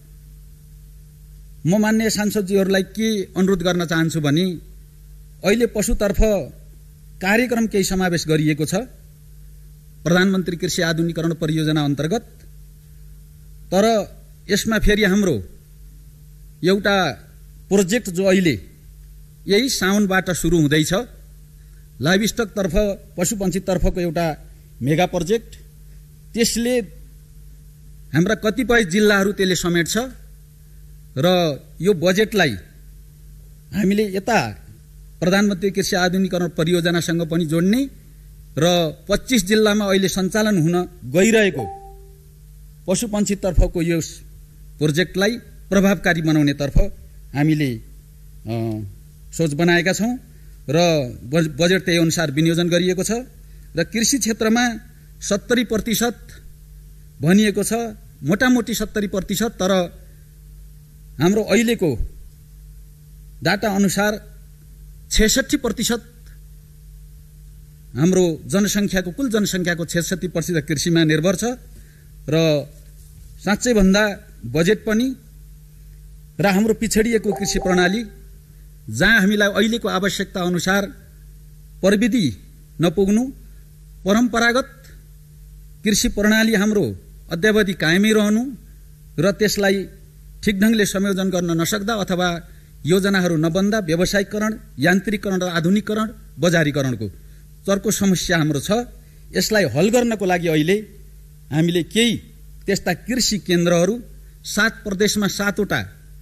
म मान्य सांसदजीहरूलाई के अनुरोध गर्न चाहन्छु भने अहिले पशुतर्फ कार्यक्रम केही समावेश गरिएको छ प्रधानमन्त्री कृषि आधुनिकीकरण परियोजना अन्तर्गत, तर यसमा फेरि हाम्रो एउटा प्रोजेक्ट जो अहिले यही साउनबाट सुरु हुँदैछ, लाइभस्टक तर्फ पशुपन्छी तर्फको एउटा मेगा प्रोजेक्ट, त्यसले हाम्रा कतिपय जिल्लाहरू त्यसले समेट्छ र यो बजेटलाई हामीले यता प्रधानमन्त्री कृषि आधुनिकीकरण परियोजनासँग पनि जोड्ने र 25 जिल्लामा अहिले सञ्चालन हुन गइरहेको पशुपन्छी तर्फको यस प्रोजेक्टलाई प्रभावकारी बनाउने तर्फ हामीले सोच बनाएका छौं र बजेट त्यही अनुसार विनियोजन गरिएको छ र कृषि क्षेत्रमा 70% भनिएको छ, मोटामोटी 70%, तर हाम्रो अहिलेको डाटा अनुसार 66% हाम्रो जनसंख्याको कुल जनसंख्याको 66% कृषिमा निर्भर छ र साँच्चै भन्दा बजेट पनि र हाम्रो पिछडिएको कृषि प्रणाली जहाँ हामीलाई अहिलेको आवश्यकता अनुसार प्रविधि नपुग्नु, परम्परागत कृषि प्रणाली हाम्रो अद्यावधि कायमै रहनु र त्यसलाई ठिक ढङ्गले संयोजन गर्न नसक्दा अथवा योजनाहरू नबन्दा व्यावसायिकरण, यान्त्रिकरण र आधुनिकीकरण, बजारीकरणको चर्को समस्या हाम्रो छ। यसलाई हल गर्नको लागि अहिले हामीले केही त्यस्ता कृषि केन्द्रहरू 7 प्रदेशमा 7वटा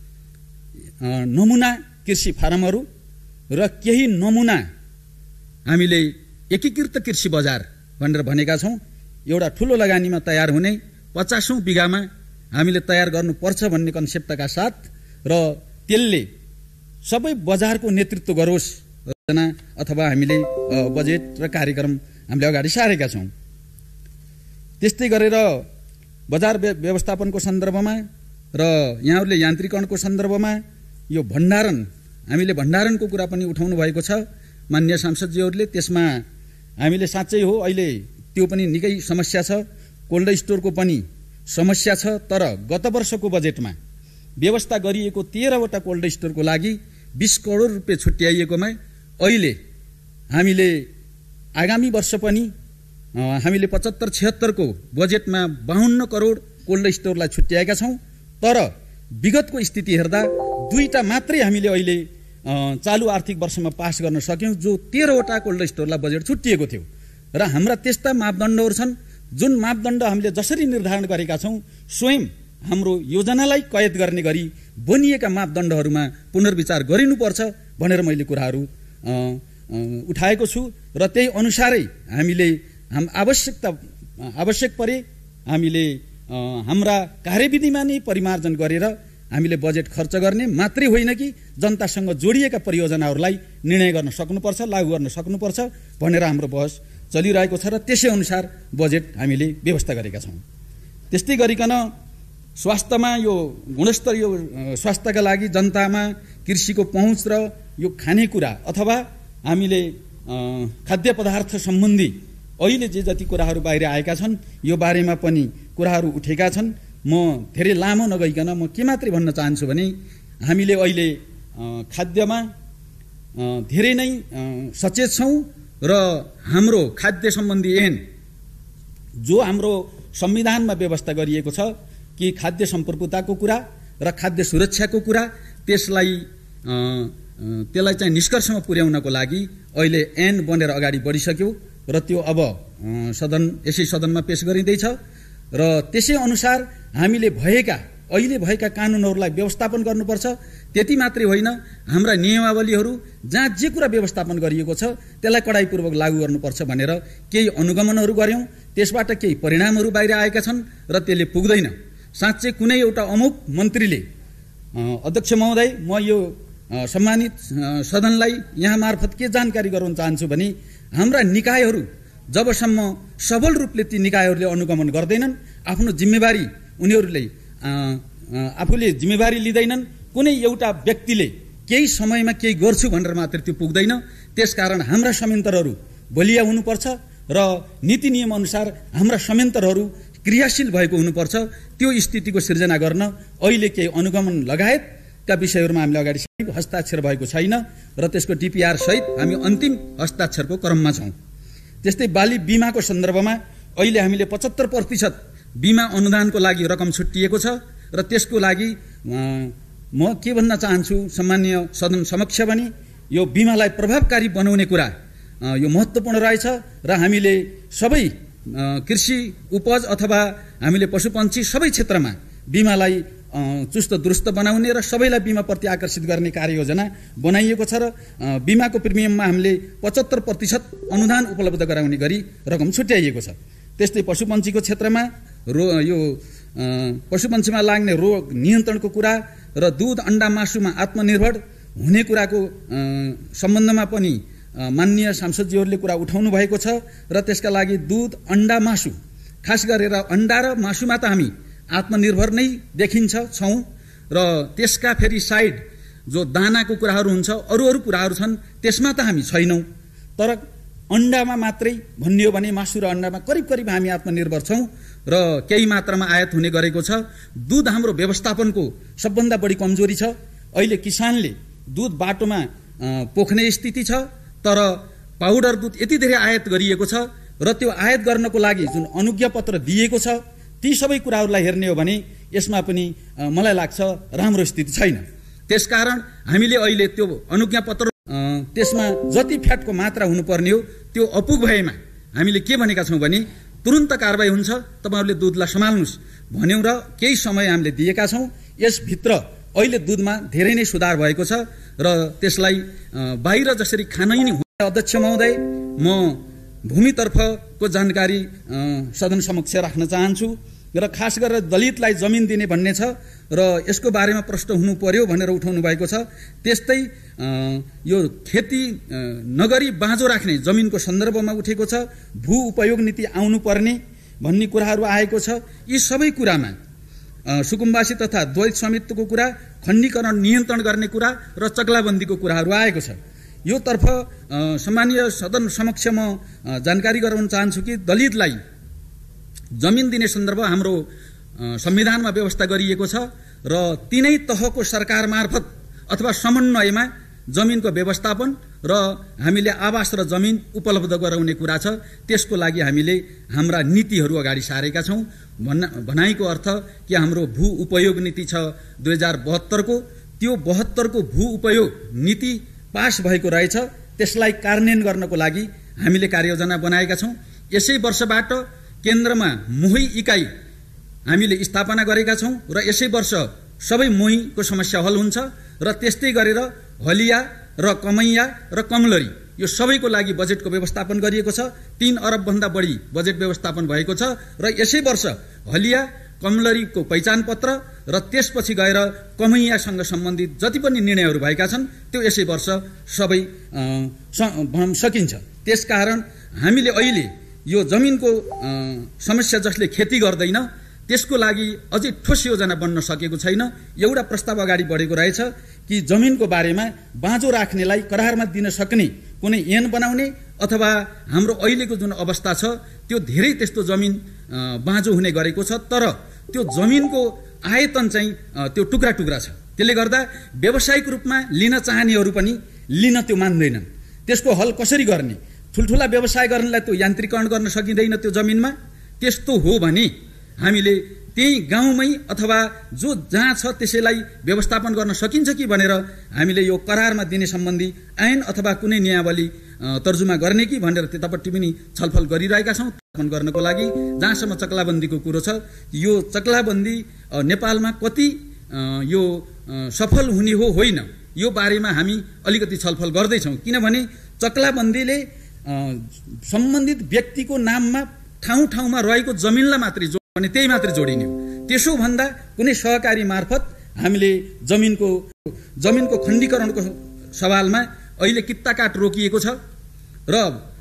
नमुना कृषि फारमहरू र केही नमुना हामीले एकीकृत कृषि बजार भनेर भनेका छौँ। एउटा ठुलो लगानीमा तयार हुने 50औं बिघामा हामीले तयार गर्नुपर्छ भन्ने कन्सेप्टका साथ र त्यसले सबै बजारको नेतृत्व गरोस् योजना अथवा हामीले बजेट र कार्यक्रम हामीले अगाडि सारेका छौँ। त्यस्तै गरेर बजार व्यवस्थापनको सन्दर्भमा र यहाँहरूले यान्त्रिकरणको सन्दर्भमा यो भण्डारण, हामीले भण्डारणको कुरा पनि उठाउनु भएको छ माननीय सांसदजीहरूले। त्यसमा हामीले साँच्चै हो अहिले त्यो पनि निकै समस्या छ, कोल्ड स्टोरको पनि समस्या छ। तर गत वर्षको बजेटमा व्यवस्था गरिएको 13वटा कोल्ड स्टोरको लागि 20 करोड रुपियाँ छुट्याइएकोमा अहिले हामीले आगामी वर्ष पनि हामीले 75-76 को बजेटमा 52 करोड कोल्ड स्टोरलाई छुट्याएका छौँ। तर विगतको स्थिति हेर्दा 2टा मात्रै हामीले अहिले चालु आर्थिक वर्षमा पास गर्न सक्यौँ, जो 13वटा कोल्ड स्टोरलाई बजेट छुट्टिएको थियो। र हाम्रा त्यस्ता मापदण्डहरू छन् जुन मापदण्ड हामीले जसरी निर्धारण गरेका छौँ स्वयं हाम्रो योजनालाई कैद गर्ने गरी बनिएका मापदण्डहरूमा पुनर्विचार गरिनुपर्छ भनेर मैले कुराहरू उठाएको छु। र त्यही अनुसारै हामीले आवश्यक परे हामीले हाम्रा कार्यविधिमा नै परिमार्जन गरेर हामीले बजेट खर्च गर्ने मात्रै होइन कि जनतासँग जोडिएका परियोजनाहरूलाई निर्णय गर्न सक्नुपर्छ, लागू गर्न सक्नुपर्छ भनेर हाम्रो बहस चलिरहेको छ र त्यसै अनुसार बजेट हामीले व्यवस्था गरेका छौँ। त्यस्तै गरिकन स्वास्थ्यमा यो गुणस्तरीय स्वास्थ्यका लागि जनतामा कृषिको पहुँच र यो खानेकुरा अथवा हामीले खाद्य पदार्थ सम्बन्धी अहिले जे जति कुराहरू बाहिर आएका छन् यो बारेमा पनि कुराहरू उठेका छन्। म धेरै लामो नगइकन म के मात्रै भन्न चाहन्छु भने हामीले अहिले खाद्यमा धेरै नै सचेत छौँ र हाम्रो खाद्य सम्बन्धी ऐन जो हाम्रो संविधानमा व्यवस्था गरिएको छ कि खाद्य सम्प्रभुताको कुरा र खाद्य सुरक्षाको कुरा त्यसलाई चाहिँ निष्कर्षमा पुर्याउनको लागि अहिले ऐन बनेर अगाडि बढिसक्यो र त्यो अब यसै सदनमा पेश गरिँदैछ र त्यसै अनुसार हामीले अहिले भएका कानुनहरूलाई व्यवस्थापन गर्नुपर्छ। त्यति मात्रै होइन, हाम्रा नियमावलीहरू जहाँ जे कुरा व्यवस्थापन गरिएको छ त्यसलाई कडाइपूर्वक लागू गर्नुपर्छ भनेर केही अनुगमनहरू गर्यौँ। त्यसबाट केही परिणामहरू बाहिर आएका छन् र त्यसले पुग्दैन। साँच्चै कुनै एउटा अमुक मन्त्रीले अध्यक्ष महोदय, म यो सम्मानित सदनलाई यहाँ मार्फत के जानकारी गराउन चाहन्छु भने हाम्रा निकायहरू जबसम्म सबल रूपले ती निकायहरूले अनुगमन गर्दैनन्, आफ्नो जिम्मेवारी उनीहरूले आफूले जिम्मेवारी लिँदैनन्, कुनै एउटा व्यक्तिले केही समयमा केही गर्छु भनेर मात्र त्यो पुग्दैन। त्यसकारण हाम्रा संयन्त्रहरू बलिया हुनुपर्छ र नीति नियम अनुसार हाम्रा संयन्त्रहरू क्रियाशील भएको हुनुपर्छ। त्यो स्थितिको सिर्जना गर्न अहिले केही अनुगमन लगायतका विषयहरूमा हामीले अगाडि हस्ताक्षर भएको छैन र त्यसको DPR सहित हामी अन्तिम हस्ताक्षरको क्रममा छौँ। त्यस्तै बाली बिमाको सन्दर्भमा अहिले हामीले 75% बिमा अनुदानको लागि रकम छुट्टिएको छ र त्यसको लागि म के भन्न चाहन्छु सम्माननीय सदन समक्ष भने यो बिमालाई प्रभावकारी बनाउने कुरा यो महत्त्वपूर्ण रहेछ र हामीले सबै कृषि उपज अथवा हामीले पशुपन्छी सबै क्षेत्रमा बिमालाई चुस्त दुरुस्त बनाउने र सबैलाई बिमाप्रति आकर्षित गर्ने कार्ययोजना बनाइएको छ र बिमाको प्रिमियममा हामीले 75% अनुदान उपलब्ध गराउने गरी रकम छुट्याइएको छ। त्यस्तै पशुपन्छीको क्षेत्रमा यो पशुपन्छीमा लाग्ने रोग नियन्त्रणको कुरा र दूध अन्डा मासुमा आत्मनिर्भर हुने कुराको सम्बन्धमा पनि माननीय सांसदजीहरूले कुरा उठाउनु भएको छ र त्यसका लागि दूध अन्डा मासु खास गरेर अन्डा र मासुमा त हामी आत्मनिर्भर नै छौँ र त्यसका फेरि साइड जो दानाको कुराहरू हुन्छ अरू कुराहरू छन् त्यसमा त हामी छैनौँ। तर अन्डामा मात्रै भन्ने हो भने मासु र अन्डामा करिब हामी आत्मनिर्भर छौँ र केही मात्रामा आयात हुने गरेको छ। दुध हाम्रो व्यवस्थापनको सबभन्दा बढी कमजोरी छ। अहिले किसानले दुध बाटोमा पोख्ने स्थिति छ तर पाउडर दुध यति धेरै आयात गरिएको छ र त्यो आयात गर्नको लागि जुन अनुज्ञा पत्र दिएको छ ती सबै कुराहरूलाई हेर्ने हो भने यसमा पनि मलाई लाग्छ राम्रो स्थिति छैन। त्यसकारण हामीले अहिले त्यो अनुज्ञा पत्र त्यसमा जति फ्याटको मात्रा हुनुपर्ने हो त्यो अपुग भएमा हामीले के भनेका छौँ भने तुरुन्त कारबाही हुन्छ, तपाईहरुले दुधलाई सम्हाल्नुस् भन्यौं र केही समय हामीले दिएका छौँ। यसभित्र अहिले दुधमा धेरै नै सुधार भएको छ र त्यसलाई बाहिर जसरी खानै नै हुन्छ। अध्यक्ष महोदय, म भूमितर्फको जानकारी सदन समक्ष राख्न चाहन्छु र खास गरेर दलितलाई जमिन दिने भन्ने छ र यसको बारेमा प्रश्न हुनु पर्यो भनेर उठाउनु भएको छ। त्यस्तै यो खेती नगरी बाँझो राख्ने जमिनको सन्दर्भमा उठेको छ, भू उपयोग नीति आउनु पर्ने भन्ने कुराहरू आएको छ। यी सबै कुरामा सुकुम्बासी तथा द्वैत स्वामित्वको कुरा, खण्डीकरण नियन्त्रण गर्ने कुरा र चक्लाबन्दीको कुराहरू आएको छ। यो तर्फ सम्मानीय सदन समक्ष म जानकारी गराउन चाहन्छु कि दलितलाई जमिन दिने सन्दर्भ हाम्रो संविधानमा व्यवस्था गरिएको छ र तीनै तहको सरकार मार्फत अथवा समन्वयमा जमिनको व्यवस्थापन र हामीले आवास र जमिन उपलब्ध गराउने कुरा छ। त्यसको लागि हामीले हाम्रा नीतिहरू अगाडि सारेका छौँ। भनाइको अर्थ कि हाम्रो भू उपयोग नीति छ 2072 को, त्यो 72 को भू उपयोग नीति पास भएको रहेछ। त्यसलाई कार्यान्वयन गर्नको लागि हामीले कार्ययोजना बनाएका छौँ। यसै वर्षबाट केन्द्रमा मोही इकाइ हामीले स्थापना गरेका छौँ र यसै वर्ष सबै मोहीको समस्या हल हुन्छ र त्यस्तै गरेर हलिया र कमैया र कमलरी यो सबैको लागि बजेटको व्यवस्थापन गरिएको छ। 3 अरब भन्दा बढी बजेट व्यवस्थापन भएको छ र यसै वर्ष हलिया कमलरीको पहिचान पत्र र त्यसपछि गएर कमैयासँग सम्बन्धित जति पनि निर्णयहरू भएका छन् त्यो यसै वर्ष सबै भन्न सकिन्छ। त्यसकारण हामीले अहिले यो जमिनको समस्या जसले खेती गर्दैन त्यसको लागि अझै ठोस योजना बन्न सकेको छैन। एउटा प्रस्ताव अगाडि बढेको रहेछ कि जमिनको बारेमा बाँझो राख्नेलाई करारमा दिन सक्ने कुनै ऐन बनाउने अथवा हाम्रो अहिलेको जुन अवस्था छ त्यो धेरै त्यस्तो जमिन बाँझो हुने गरेको छ, तर त्यो जमिनको आयतन चाहिँ त्यो टुक्रा टुक्रा छ। त्यसले गर्दा व्यावसायिक रूपमा लिन चाहनेहरू पनि लिन त्यो मान्दैनन्। त्यसको हल कसरी गर्ने? ठुल्ठुला व्यवसाय गर्नलाई त्यो यान्त्रिकरण गर्न सकिँदैन त्यो जमिनमा। त्यस्तो हो भने हामीले त्यही गाउँमै अथवा जो जहाँ छ त्यसैलाई व्यवस्थापन गर्न सकिन्छ कि भनेर हामीले यो करारमा दिने सम्बन्धी ऐन अथवा कुनै नियमावली तर्जुमा गर्ने कि भनेर त्यतापट्टि पनि छलफल गरिरहेका छौँ। गर्नको लागि जहाँसम्म चक्लाबन्दीको कुरो छ, यो चक्लाबन्दी नेपालमा कति यो सफल हुने हो होइन यो बारेमा हामी अलिकति छलफल गर्दैछौँ। किनभने चक्लाबन्दीले सम्बन्धित व्यक्तिको नाममा ठाउँ ठाउँमा रहेको जमिनलाई मात्रै भने त्यही मात्रै जोडिने हो। त्यसो भन्दा कुनै सहकारी मार्फत हामीले जमिनको खण्डीकरणको सवालमा अहिले कित्ता काट रोकिएको छ र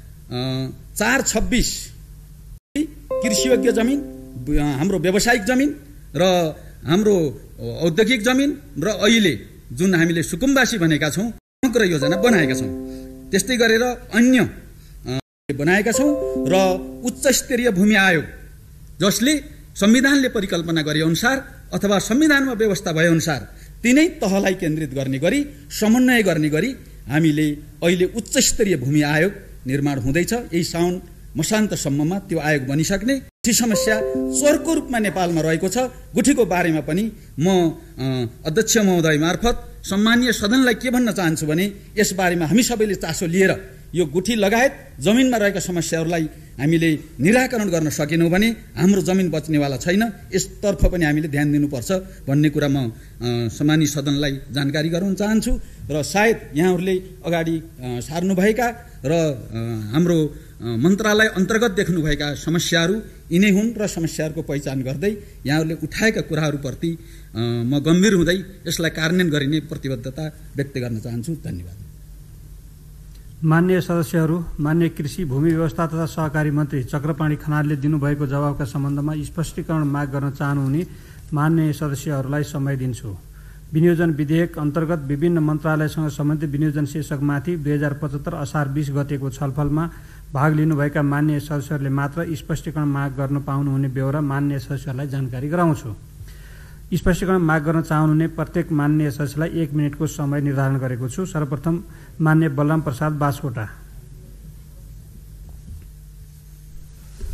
426 कृषियोग्य जमिन, हाम्रो व्यावसायिक जमिन र हाम्रो औद्योगिक जमिन र अहिले जुन हामीले सुकुम्बासी भनेका छौँ समग्र योजना बनाएका छौँ। त्यस्तै गरेर अन्य बनाएका छौँ र उच्च स्तरीय भूमि आयोग जसले संविधानले परिकल्पना गरे अनुसार अथवा संविधानमा व्यवस्था भए अनुसार तीनै तहलाई केन्द्रित गर्ने गरी समन्वय गर्ने गरी हामीले अहिले उच्च स्तरीय भूमि आयोग निर्माण हुँदैछ। यही साउन मसान्तसम्ममा त्यो आयोग बनिसक्ने। गुठी समस्या चर्को रूपमा नेपालमा रहेको छ। गुठीको बारेमा पनि म अध्यक्ष महोदय मार्फत सम्मानीय सदनलाई के भन्न चाहन्छु भने यसबारेमा हामी सबैले चासो लिएर यो गुठी लगायत जमिनमा रहेका समस्याहरूलाई हामीले निराकरण गर्न सकेनौँ भने हाम्रो जमिन बच्नेवाला छैन। यसतर्फ पनि हामीले ध्यान दिनुपर्छ भन्ने कुरा म सम्मानीय सदनलाई जानकारी गराउन चाहन्छु र सायद यहाँहरूले अगाडि सार्नुभएका र हाम्रो मन्त्रालय अन्तर्गत देख्नुभएका समस्याहरू यिनै हुन् र समस्याहरूको पहिचान गर्दै यहाँहरूले उठाएका कुराहरूप्रति म गम्भीर हुँदै यसलाई कार्यान्वयन गरिने प्रतिबद्धता व्यक्त गर्न चाहन्छु। धन्यवाद। माननीय सदस्यहरू, माननीय कृषि भूमि व्यवस्था तथा सहकारी मन्त्री चक्रपाणी खनालले दिनुभएको जवाबका सम्बन्धमा स्पष्टीकरण माग गर्न चाहनुहुने माननीय सदस्यहरूलाई समय दिन्छु। विनियोजन विधेयक अन्तर्गत विभिन्न मन्त्रालयसँग सम्बन्धित विनियोजन शीर्षकमाथि 2075 असार 20 गतेको छलफलमा भाग लिनुभएका माननीय सदस्यहरूले मात्र स्पष्टीकरण माग गर्न पाउनुहुने बेहोरा माननीय सदस्यहरूलाई जानकारी गराउँछु। स्पष्टीकरण माग गर्न चाहनुहुने प्रत्येक माननीय सदस्यलाई 1 मिनटको समय निर्धारण गरेको छु। सर्वप्रथम माननीय बलराम प्रसाद बास्कोटा।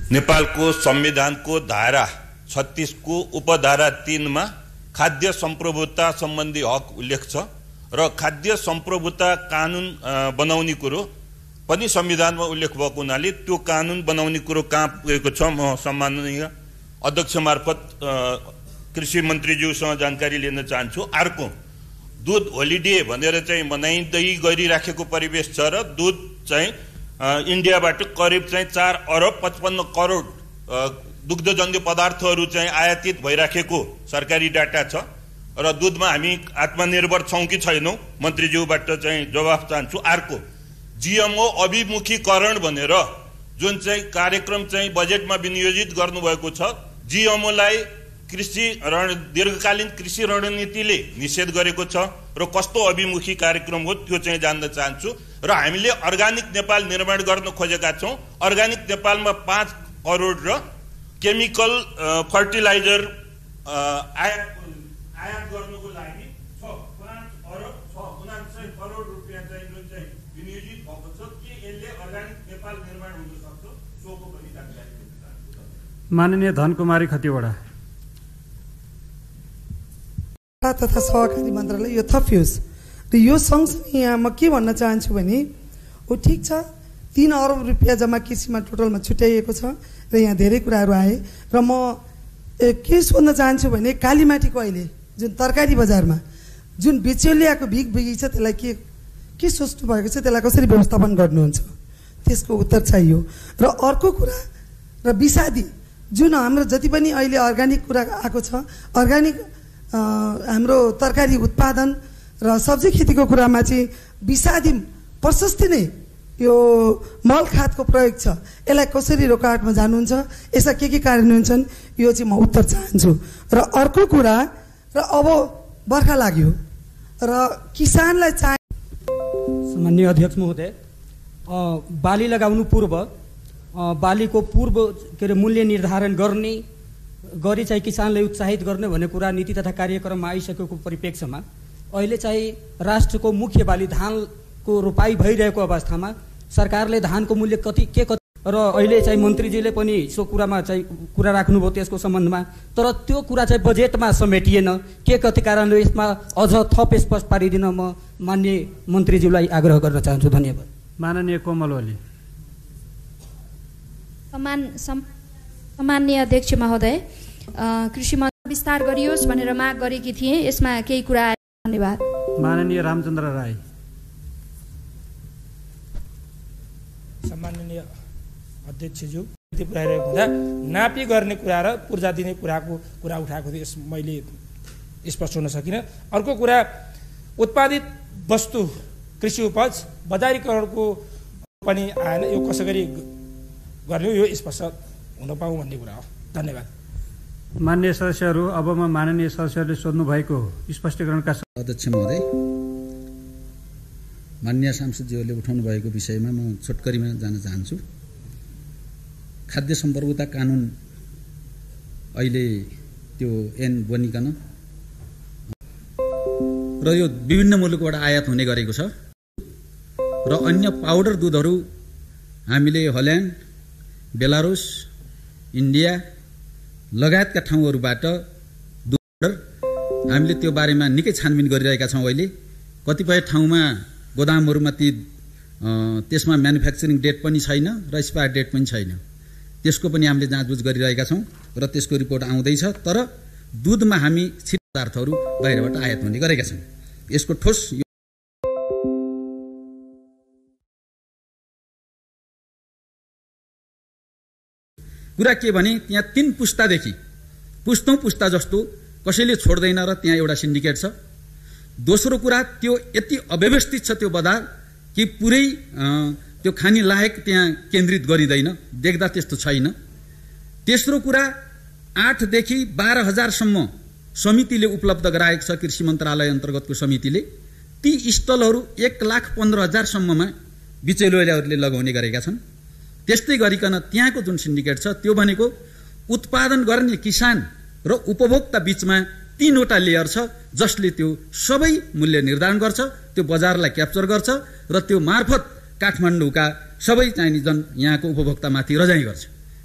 नेपालको संविधानको धारा 36 को उपधारा 3 मा खाद्य सम्प्रभुता सम्बन्धी हक उल्लेख छ र खाद्य सम्प्रभुता कानुन बनाउने कुरो पनि संविधानमा उल्लेख भएको हुनाले त्यो कानुन बनाउने कुरो कहाँ पुगेको छ म सम्माननीय अध्यक्ष मार्फत कृषि मन्त्रीज्यूसँग जानकारी लिन चाहन्छु। अर्को दुध होलिडे भनेर चाहिँ मनाइँदै गरिराखेको परिवेश छ र दुध चाहिँ इन्डियाबाट करिब चाहिँ 4 अरब 55 करोड दुग्धजन्य पदार्थहरू चाहिँ आयातित भइराखेको सरकारी डाटा छ र दुधमा हामी आत्मनिर्भर छौं कि छैनौं मन्त्रीज्यूबाट चाहिँ जवाफ चाहन्छु। अर्को जीएमओ अभिमुखीकरण भनेर जुन चाहिँ कार्यक्रम चाहिँ बजेटमा विनियोजित गर्नुभएको छ, जीएमओलाई दीर्घकालीन कृषि रणनीतिले निषेध गरेको छ र कस्तो अभिमुखी कार्यक्रम हो त्यो चाहिँ जान्न चाहन्छु। र हामीले अर्गानिक नेपाल निर्माण गर्न खोजेका छौं। अर्गानिक नेपालमा 5 करोड र केमिकल फर्टिलाइजर आयात गर्नुको लागि 5 अरब 69 करोड रुपैयाँ चाहिँ जुन चाहिँ विनियोजित भएको छ, के यसले अर्गानिक नेपाल निर्माण हुन सक्छ सोको पनि जानकारी दिन चाहन्छु। माननीय धनकुमारी खतिवडा तथा सहकारी मन्त्रालय यो थपियोस् र यो सँगसँगै यहाँ म के भन्न चाहन्छु भने ठिक छ 3 अरब रुपियाँ जम्मा कृषिमा टोटलमा छुट्याइएको छ र यहाँ धेरै कुराहरू आए र म के सोध्न चाहन्छु भने कालीमाटीको अहिले जुन तरकारी बजारमा जुन बिचौलियाको भिगी छ त्यसलाई के सोच्नु भएको छ, त्यसलाई कसरी व्यवस्थापन गर्नुहुन्छ, त्यसको उत्तर चाहियो। र अर्को कुरा र विषादी जुन हाम्रो जति पनि अहिले अर्गानिक कुरा आएको छ, अर्गानिक हाम्रो तरकारी उत्पादन र सब्जी खेतीको कुरामा चाहिँ विषादी प्रशस्तै नै यो मल खादको प्रयोग छ, यसलाई कसरी रोकाटमा जानुहुन्छ, यसका के कार्यान्वयन छन्, यो चाहिँ म उत्तर चाहन्छु। र अर्को कुरा र अब बर्खा लाग्यो र किसानलाई माननीय अध्यक्ष महोदय, बाली लगाउनु पूर्व बालीको पूर्व के अरे मूल्य निर्धारण गरी चाहिँ किसानलाई उत्साहित गर्ने भन्ने कुरा नीति तथा कार्यक्रममा आइसकेको परिप्रेक्ष्यमा अहिले चाहिँ राष्ट्रको मुख्य बाली धानको रोपाई भइरहेको अवस्थामा सरकारले धानको मूल्य कति र अहिले चाहिँ मन्त्रीजीले पनि सो कुरामा चाहिँ कुरा राख्नुभयो त्यसको सम्बन्धमा, तर त्यो कुरा चाहिँ बजेटमा समेटिएन। के कति कारणले यसमा अझ थप स्पष्ट पारिदिन म माननीय मन्त्रीज्यूलाई आग्रह गर्न चाहन्छु। धन्यवाद। माननीय कोमल ओली। सम्माननीय अध्यक्ष महोदय, कृषि मन्त्री विस्तार गरियोस् भनेर माग गरेकी थिए, यसमा केही कुरा। धन्यवाद। माननीय रामचन्द्र राई। सम्माननीय अध्यक्षज्यू, पुर्याइरहेको हुँदा नापी गर्ने कुरा र पूर्जा दिने कुरा उठाएको थियो, मैले स्पष्ट हुन सकिनँ। अर्को कुरा उत्पादित वस्तु कृषि उपज बजारीकरणको पनि आएन, यो कसै गरी गर्ने यो स्पष्ट हुन पाऊँ भन्ने कुरा हो। धन्यवाद। माननीय सदस्यहरू, अब म माननीय सदस्यहरूले सोध्नु भएको स्पष्टीकरणका अध्यक्ष महोदय, माननीय सांसदज्यूहरूले उठाउनु भएको विषयमा म छोटकरीमा जान चाहन्छु। खाद्य सम्प्रभुता कानुन अहिले त्यो ऐन बनिकन र यो विभिन्न मुलुकबाट आयात हुने गरेको छ र अन्य पाउडर दुधहरू हामीले हल्यान्ड, बेलारुस, इन्डिया लगायतका ठाउँहरूबाट दुध हामीले त्यो बारेमा निकै छानबिन गरिरहेका छौँ। अहिले कतिपय ठाउँमा गोदामहरूमा त्यसमा म्यानुफ्याक्चरिङ डेट पनि छैन र एक्सपायर डेट पनि छैन, त्यसको पनि हामीले जाँचबुझ गरिरहेका छौँ र त्यसको रिपोर्ट आउँदैछ। तर दुधमा हामी छिटो पदार्थहरू बाहिरबाट आयात हुने गरेका छौँ। यसको ठोस कुरा के भने त्यहाँ 3 पुस्तादेखि पुस्तौं पुस्ता जस्तो कसैले छोड्दैन र त्यहाँ एउटा सिन्डिकेट छ। दोस्रो कुरा, त्यो यति अव्यवस्थित छ त्यो बजार कि पुरै त्यो खानी लायक त्यहाँ केन्द्रित गरिँदैन, देख्दा त्यस्तो छैन। तेस्रो कुरा, 8 देखि 12,000 सम्म समितिले उपलब्ध गराएको छ, कृषि मन्त्रालय अन्तर्गतको समितिले। ती स्टलहरू 1,15,000 सम्ममा बिचौलियाहरूले लगाउने गरेका छन्। त्यस्तै गरिकन त्यहाँको जुन सिन्डिकेट छ त्यो भनेको उत्पादन गर्ने किसान र उपभोक्ता बीचमा 3वटा लेयर छ, जसले त्यो सबै मूल्य निर्धारण गर्छ, त्यो बजारलाई क्याप्चर गर्छ र त्यो मार्फत काठमाडौँका सबै चाहिने यहाँको उपभोक्तामाथि रजाइ गर्छ।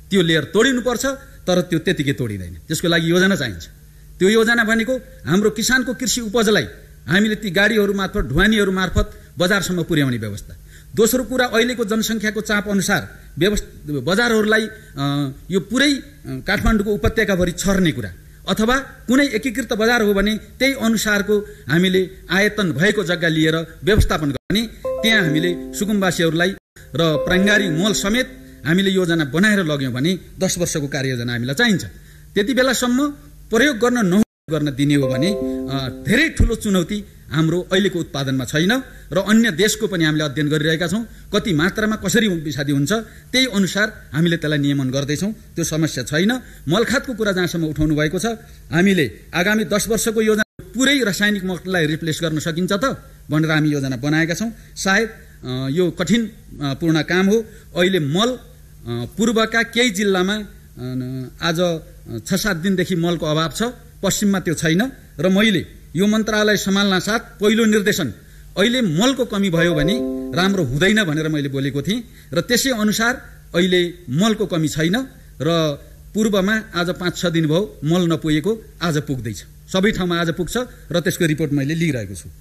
त्यो लेयर तोडिनुपर्छ, तर त्यो त्यतिकै तोडिँदैन। त्यसको लागि योजना चाहिन्छ। त्यो योजना भनेको हाम्रो किसानको कृषि उपजलाई हामीले ती गाडीहरू मार्फत, ढुवानीहरू मार्फत बजारसम्म पुर्याउने व्यवस्था। दोस्रो कुरा, अहिलेको जनसङ्ख्याको चाप अनुसार बजारहरूलाई यो पुरै काठमाडौँको उपत्यकाभरि छर्ने कुरा, अथवा कुनै एकीकृत बजार हो भने त्यही अनुसारको हामीले आयतन भएको जग्गा लिएर व्यवस्थापन गर्ने, त्यहाँ हामीले सुकुम्बासीहरूलाई र प्राङ्गारी मोल समेत हामीले योजना बनाएर लग्यौँ भने 10 वर्षको कार्ययोजना हामीलाई चाहिन्छ। त्यति बेलासम्म प्रयोग गर्न दिने हो भने धेरै ठुलो चुनौती हाम्रो अहिलेको उत्पादनमा छैन र अन्य देशको पनि हामीले अध्ययन गरिरहेका छौँ। कति मात्रामा कसरी विषादी हुन्छ त्यही अनुसार हामीले त्यसलाई नियमन गर्दैछौँ, त्यो समस्या छैन। मलखातको कुरा जहाँसम्म उठाउनु भएको छ, हामीले आगामी 10 वर्षको योजना पुरै रासायनिक मललाई रिप्लेस गर्न सकिन्छ त भनेर हामी योजना बनाएका छौँ। सायद यो कठिन पूर्ण काम हो। अहिले मल पूर्वका केही जिल्लामा आज 6-7 दिनदेखि मलको अभाव छ, पश्चिममा त्यो छैन। र मैले यो मन्त्रालय सम्हाल्न साथ पहिलो निर्देशन, अहिले मलको कमी भयो भने राम्रो हुँदैन भनेर मैले बोलेको थिएँ र त्यसै अनुसार अहिले मलको कमी छैन र पूर्वमा आज 5-6 दिन भयो मल नपुगेको, आज पुग्दैछ। सबै ठाउँमा आज पुग्छ र त्यसको रिपोर्ट मैले लिइरहेको छु।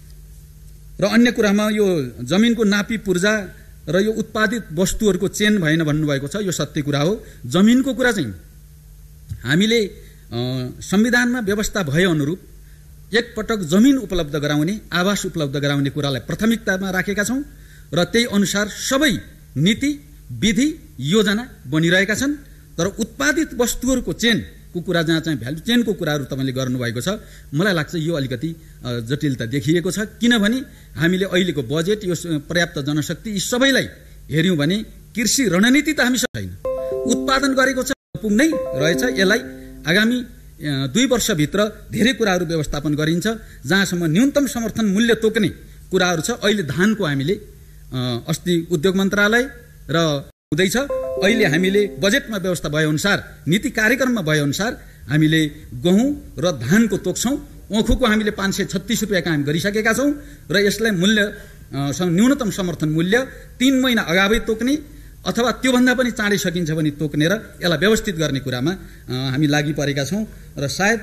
र अन्य कुरामा यो जमिनको नापी पूर्जा र यो उत्पादित वस्तुहरूको चेन भएन भन्नुभएको छ, यो सत्य कुरा हो। जमिनको कुरा चाहिँ हामीले संविधानमा व्यवस्था भए अनुरूप एकपटक जमिन उपलब्ध गराउने, आवास उपलब्ध गराउने कुरालाई प्राथमिकतामा राखेका छौँ र त्यही अनुसार सबै नीति, विधि, योजना बनिरहेका छन्। तर उत्पादित वस्तुहरूको चेनको कुरा, जहाँ चाहिँ भ्यालु चेनको कुराहरू तपाईँले गर्नुभएको छ, मलाई लाग्छ यो अलिकति जटिलता देखिएको छ। किनभने हामीले अहिलेको बजेट, यो पर्याप्त जनशक्ति, यी सबैलाई हेऱ्यौँ भने कृषि रणनीति त हामीसँग छैन। उत्पादन गरेको छ, पुग्नै रहेछ। यसलाई आगामी 2 वर्षभित्र धेरै कुराहरू व्यवस्थापन गरिन्छ। जहाँसम्म न्यूनतम समर्थन मूल्य तोक्ने कुराहरू छ, अहिले धानको हामीले अस्ति उद्योग मन्त्रालय र हुँदैछ, अहिले हामीले बजेटमा व्यवस्था भएअनुसार, नीति कार्यक्रममा भएअनुसार हामीले गहुँ र धानको तोक्छौँ। ओखुको हामीले 536 रुपियाँ काम गरिसकेका छौँ र यसलाई मूल्य न्यूनतम समर्थन मूल्य 3 महिना अगावै तोक्ने अथवा त्योभन्दा पनि चाँडै सकिन्छ भने तोक्ने र यसलाई व्यवस्थित गर्ने कुरामा हामी लागि परेका छौँ। र सायद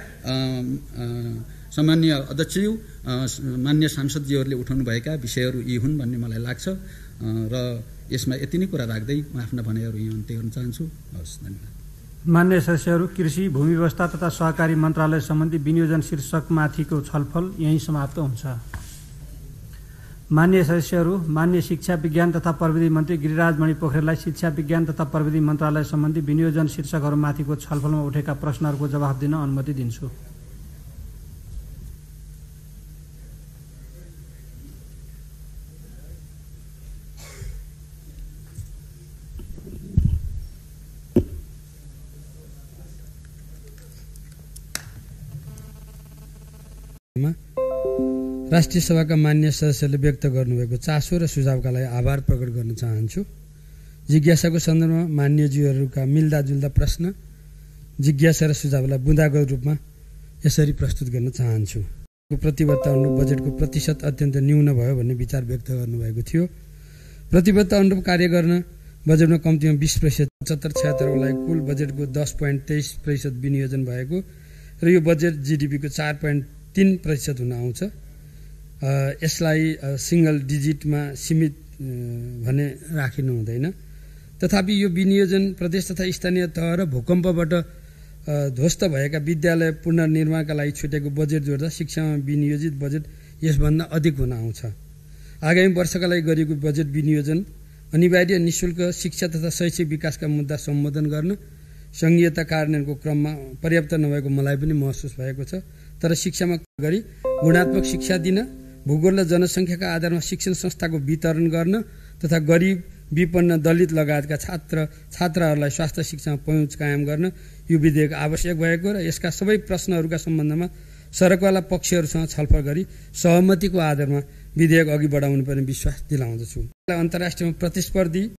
सामान्य अध्यक्षज्यू, मान्य सांसदज्यूहरूले उठाउनुभएका विषयहरू यी हुन् भन्ने मलाई लाग्छ र यसमा यति नै कुरा राख्दै म आफ्ना भनाइहरू यहाँ अन्त्य गर्न चाहन्छु। हस्, धन्यवाद। मान्य सदस्यहरू, कृषि, भूमि व्यवस्था तथा सहकारी मन्त्रालय सम्बन्धी विनियोजन शीर्षकमाथिको छलफल यहीँ समाप्त हुन्छ। मान्य सदस्यहरू, मान्य शिक्षा विज्ञान तथा प्रविधि मन्त्री गिरिराजमणि पोखरेललाई शिक्षा विज्ञान तथा प्रविधि मन्त्रालय सम्बन्धी विनियोजन शीर्षकहरूमाथिको छलफलमा उठेका प्रश्नहरूको जवाफ दिन अनुमति दिन्छु। राष्ट्रिय सभाका मान्य सदस्यले व्यक्त गर्नुभएको चासो र सुझावका लागि आभार प्रकट गर्न चाहन्छु। जिज्ञासाको सन्दर्भमा मान्यज्यूहरूका मिल्दाजुल्दा प्रश्न, जिज्ञासा र सुझावलाई बुँदागत रूपमा यसरी प्रस्तुत गर्न चाहन्छु। प्रतिबद्धता अनुरूप बजेटको प्रतिशत अत्यन्त न्यून भयो भन्ने विचार व्यक्त गर्नुभएको थियो। प्रतिबद्धता अनुरूप कार्य गर्न बजेटमा कम्तीमा 20%, 75-76 लागि कुल बजेटको 10.23% विनियोजन भएको र यो बजेट जीडीपीको 4.3% हुन आउँछ। यसलाई सिंगल डिजिटमा सीमित भने राखिनु हुँदैन। तथापि यो विनियोजन प्रदेश तथा स्थानीय तह र भूकम्पबाट ध्वस्त भएका विद्यालय पुनर्निर्माणका लागि छुटेको बजेट जोड्दा शिक्षामा विनियोजित बजेट यसभन्दा अधिक हुन आउँछ। आगामी वर्षका लागि गरिएको बजेट विनियोजन अनिवार्य निःशुल्क शिक्षा तथा शैक्षिक विकासका मुद्दा सम्बोधन गर्न सङ्घीयता कार्यान्वयनको क्रममा पर्याप्त नभएको मलाई पनि महसुस भएको छ। तर शिक्षामा गरी गुणात्मक शिक्षा दिन, भूगोल र जनसङ्ख्याका आधारमा शिक्षण संस्थाको वितरण गर्न तथा गरिब, विपन्न, दलित लगायतका छात्राहरूलाई स्वास्थ्य शिक्षामा पहुँच कायम गर्न यो विधेयक आवश्यक भएको र यसका सबै प्रश्नहरूका सम्बन्धमा सरकारवाला पक्षहरूसँग छलफल गरी सहमतिको आधारमा विधेयक अघि बढाउनु पर्ने विश्वास दिलाउँदछु। अन्तर्राष्ट्रियमा प्रतिस्पर्धी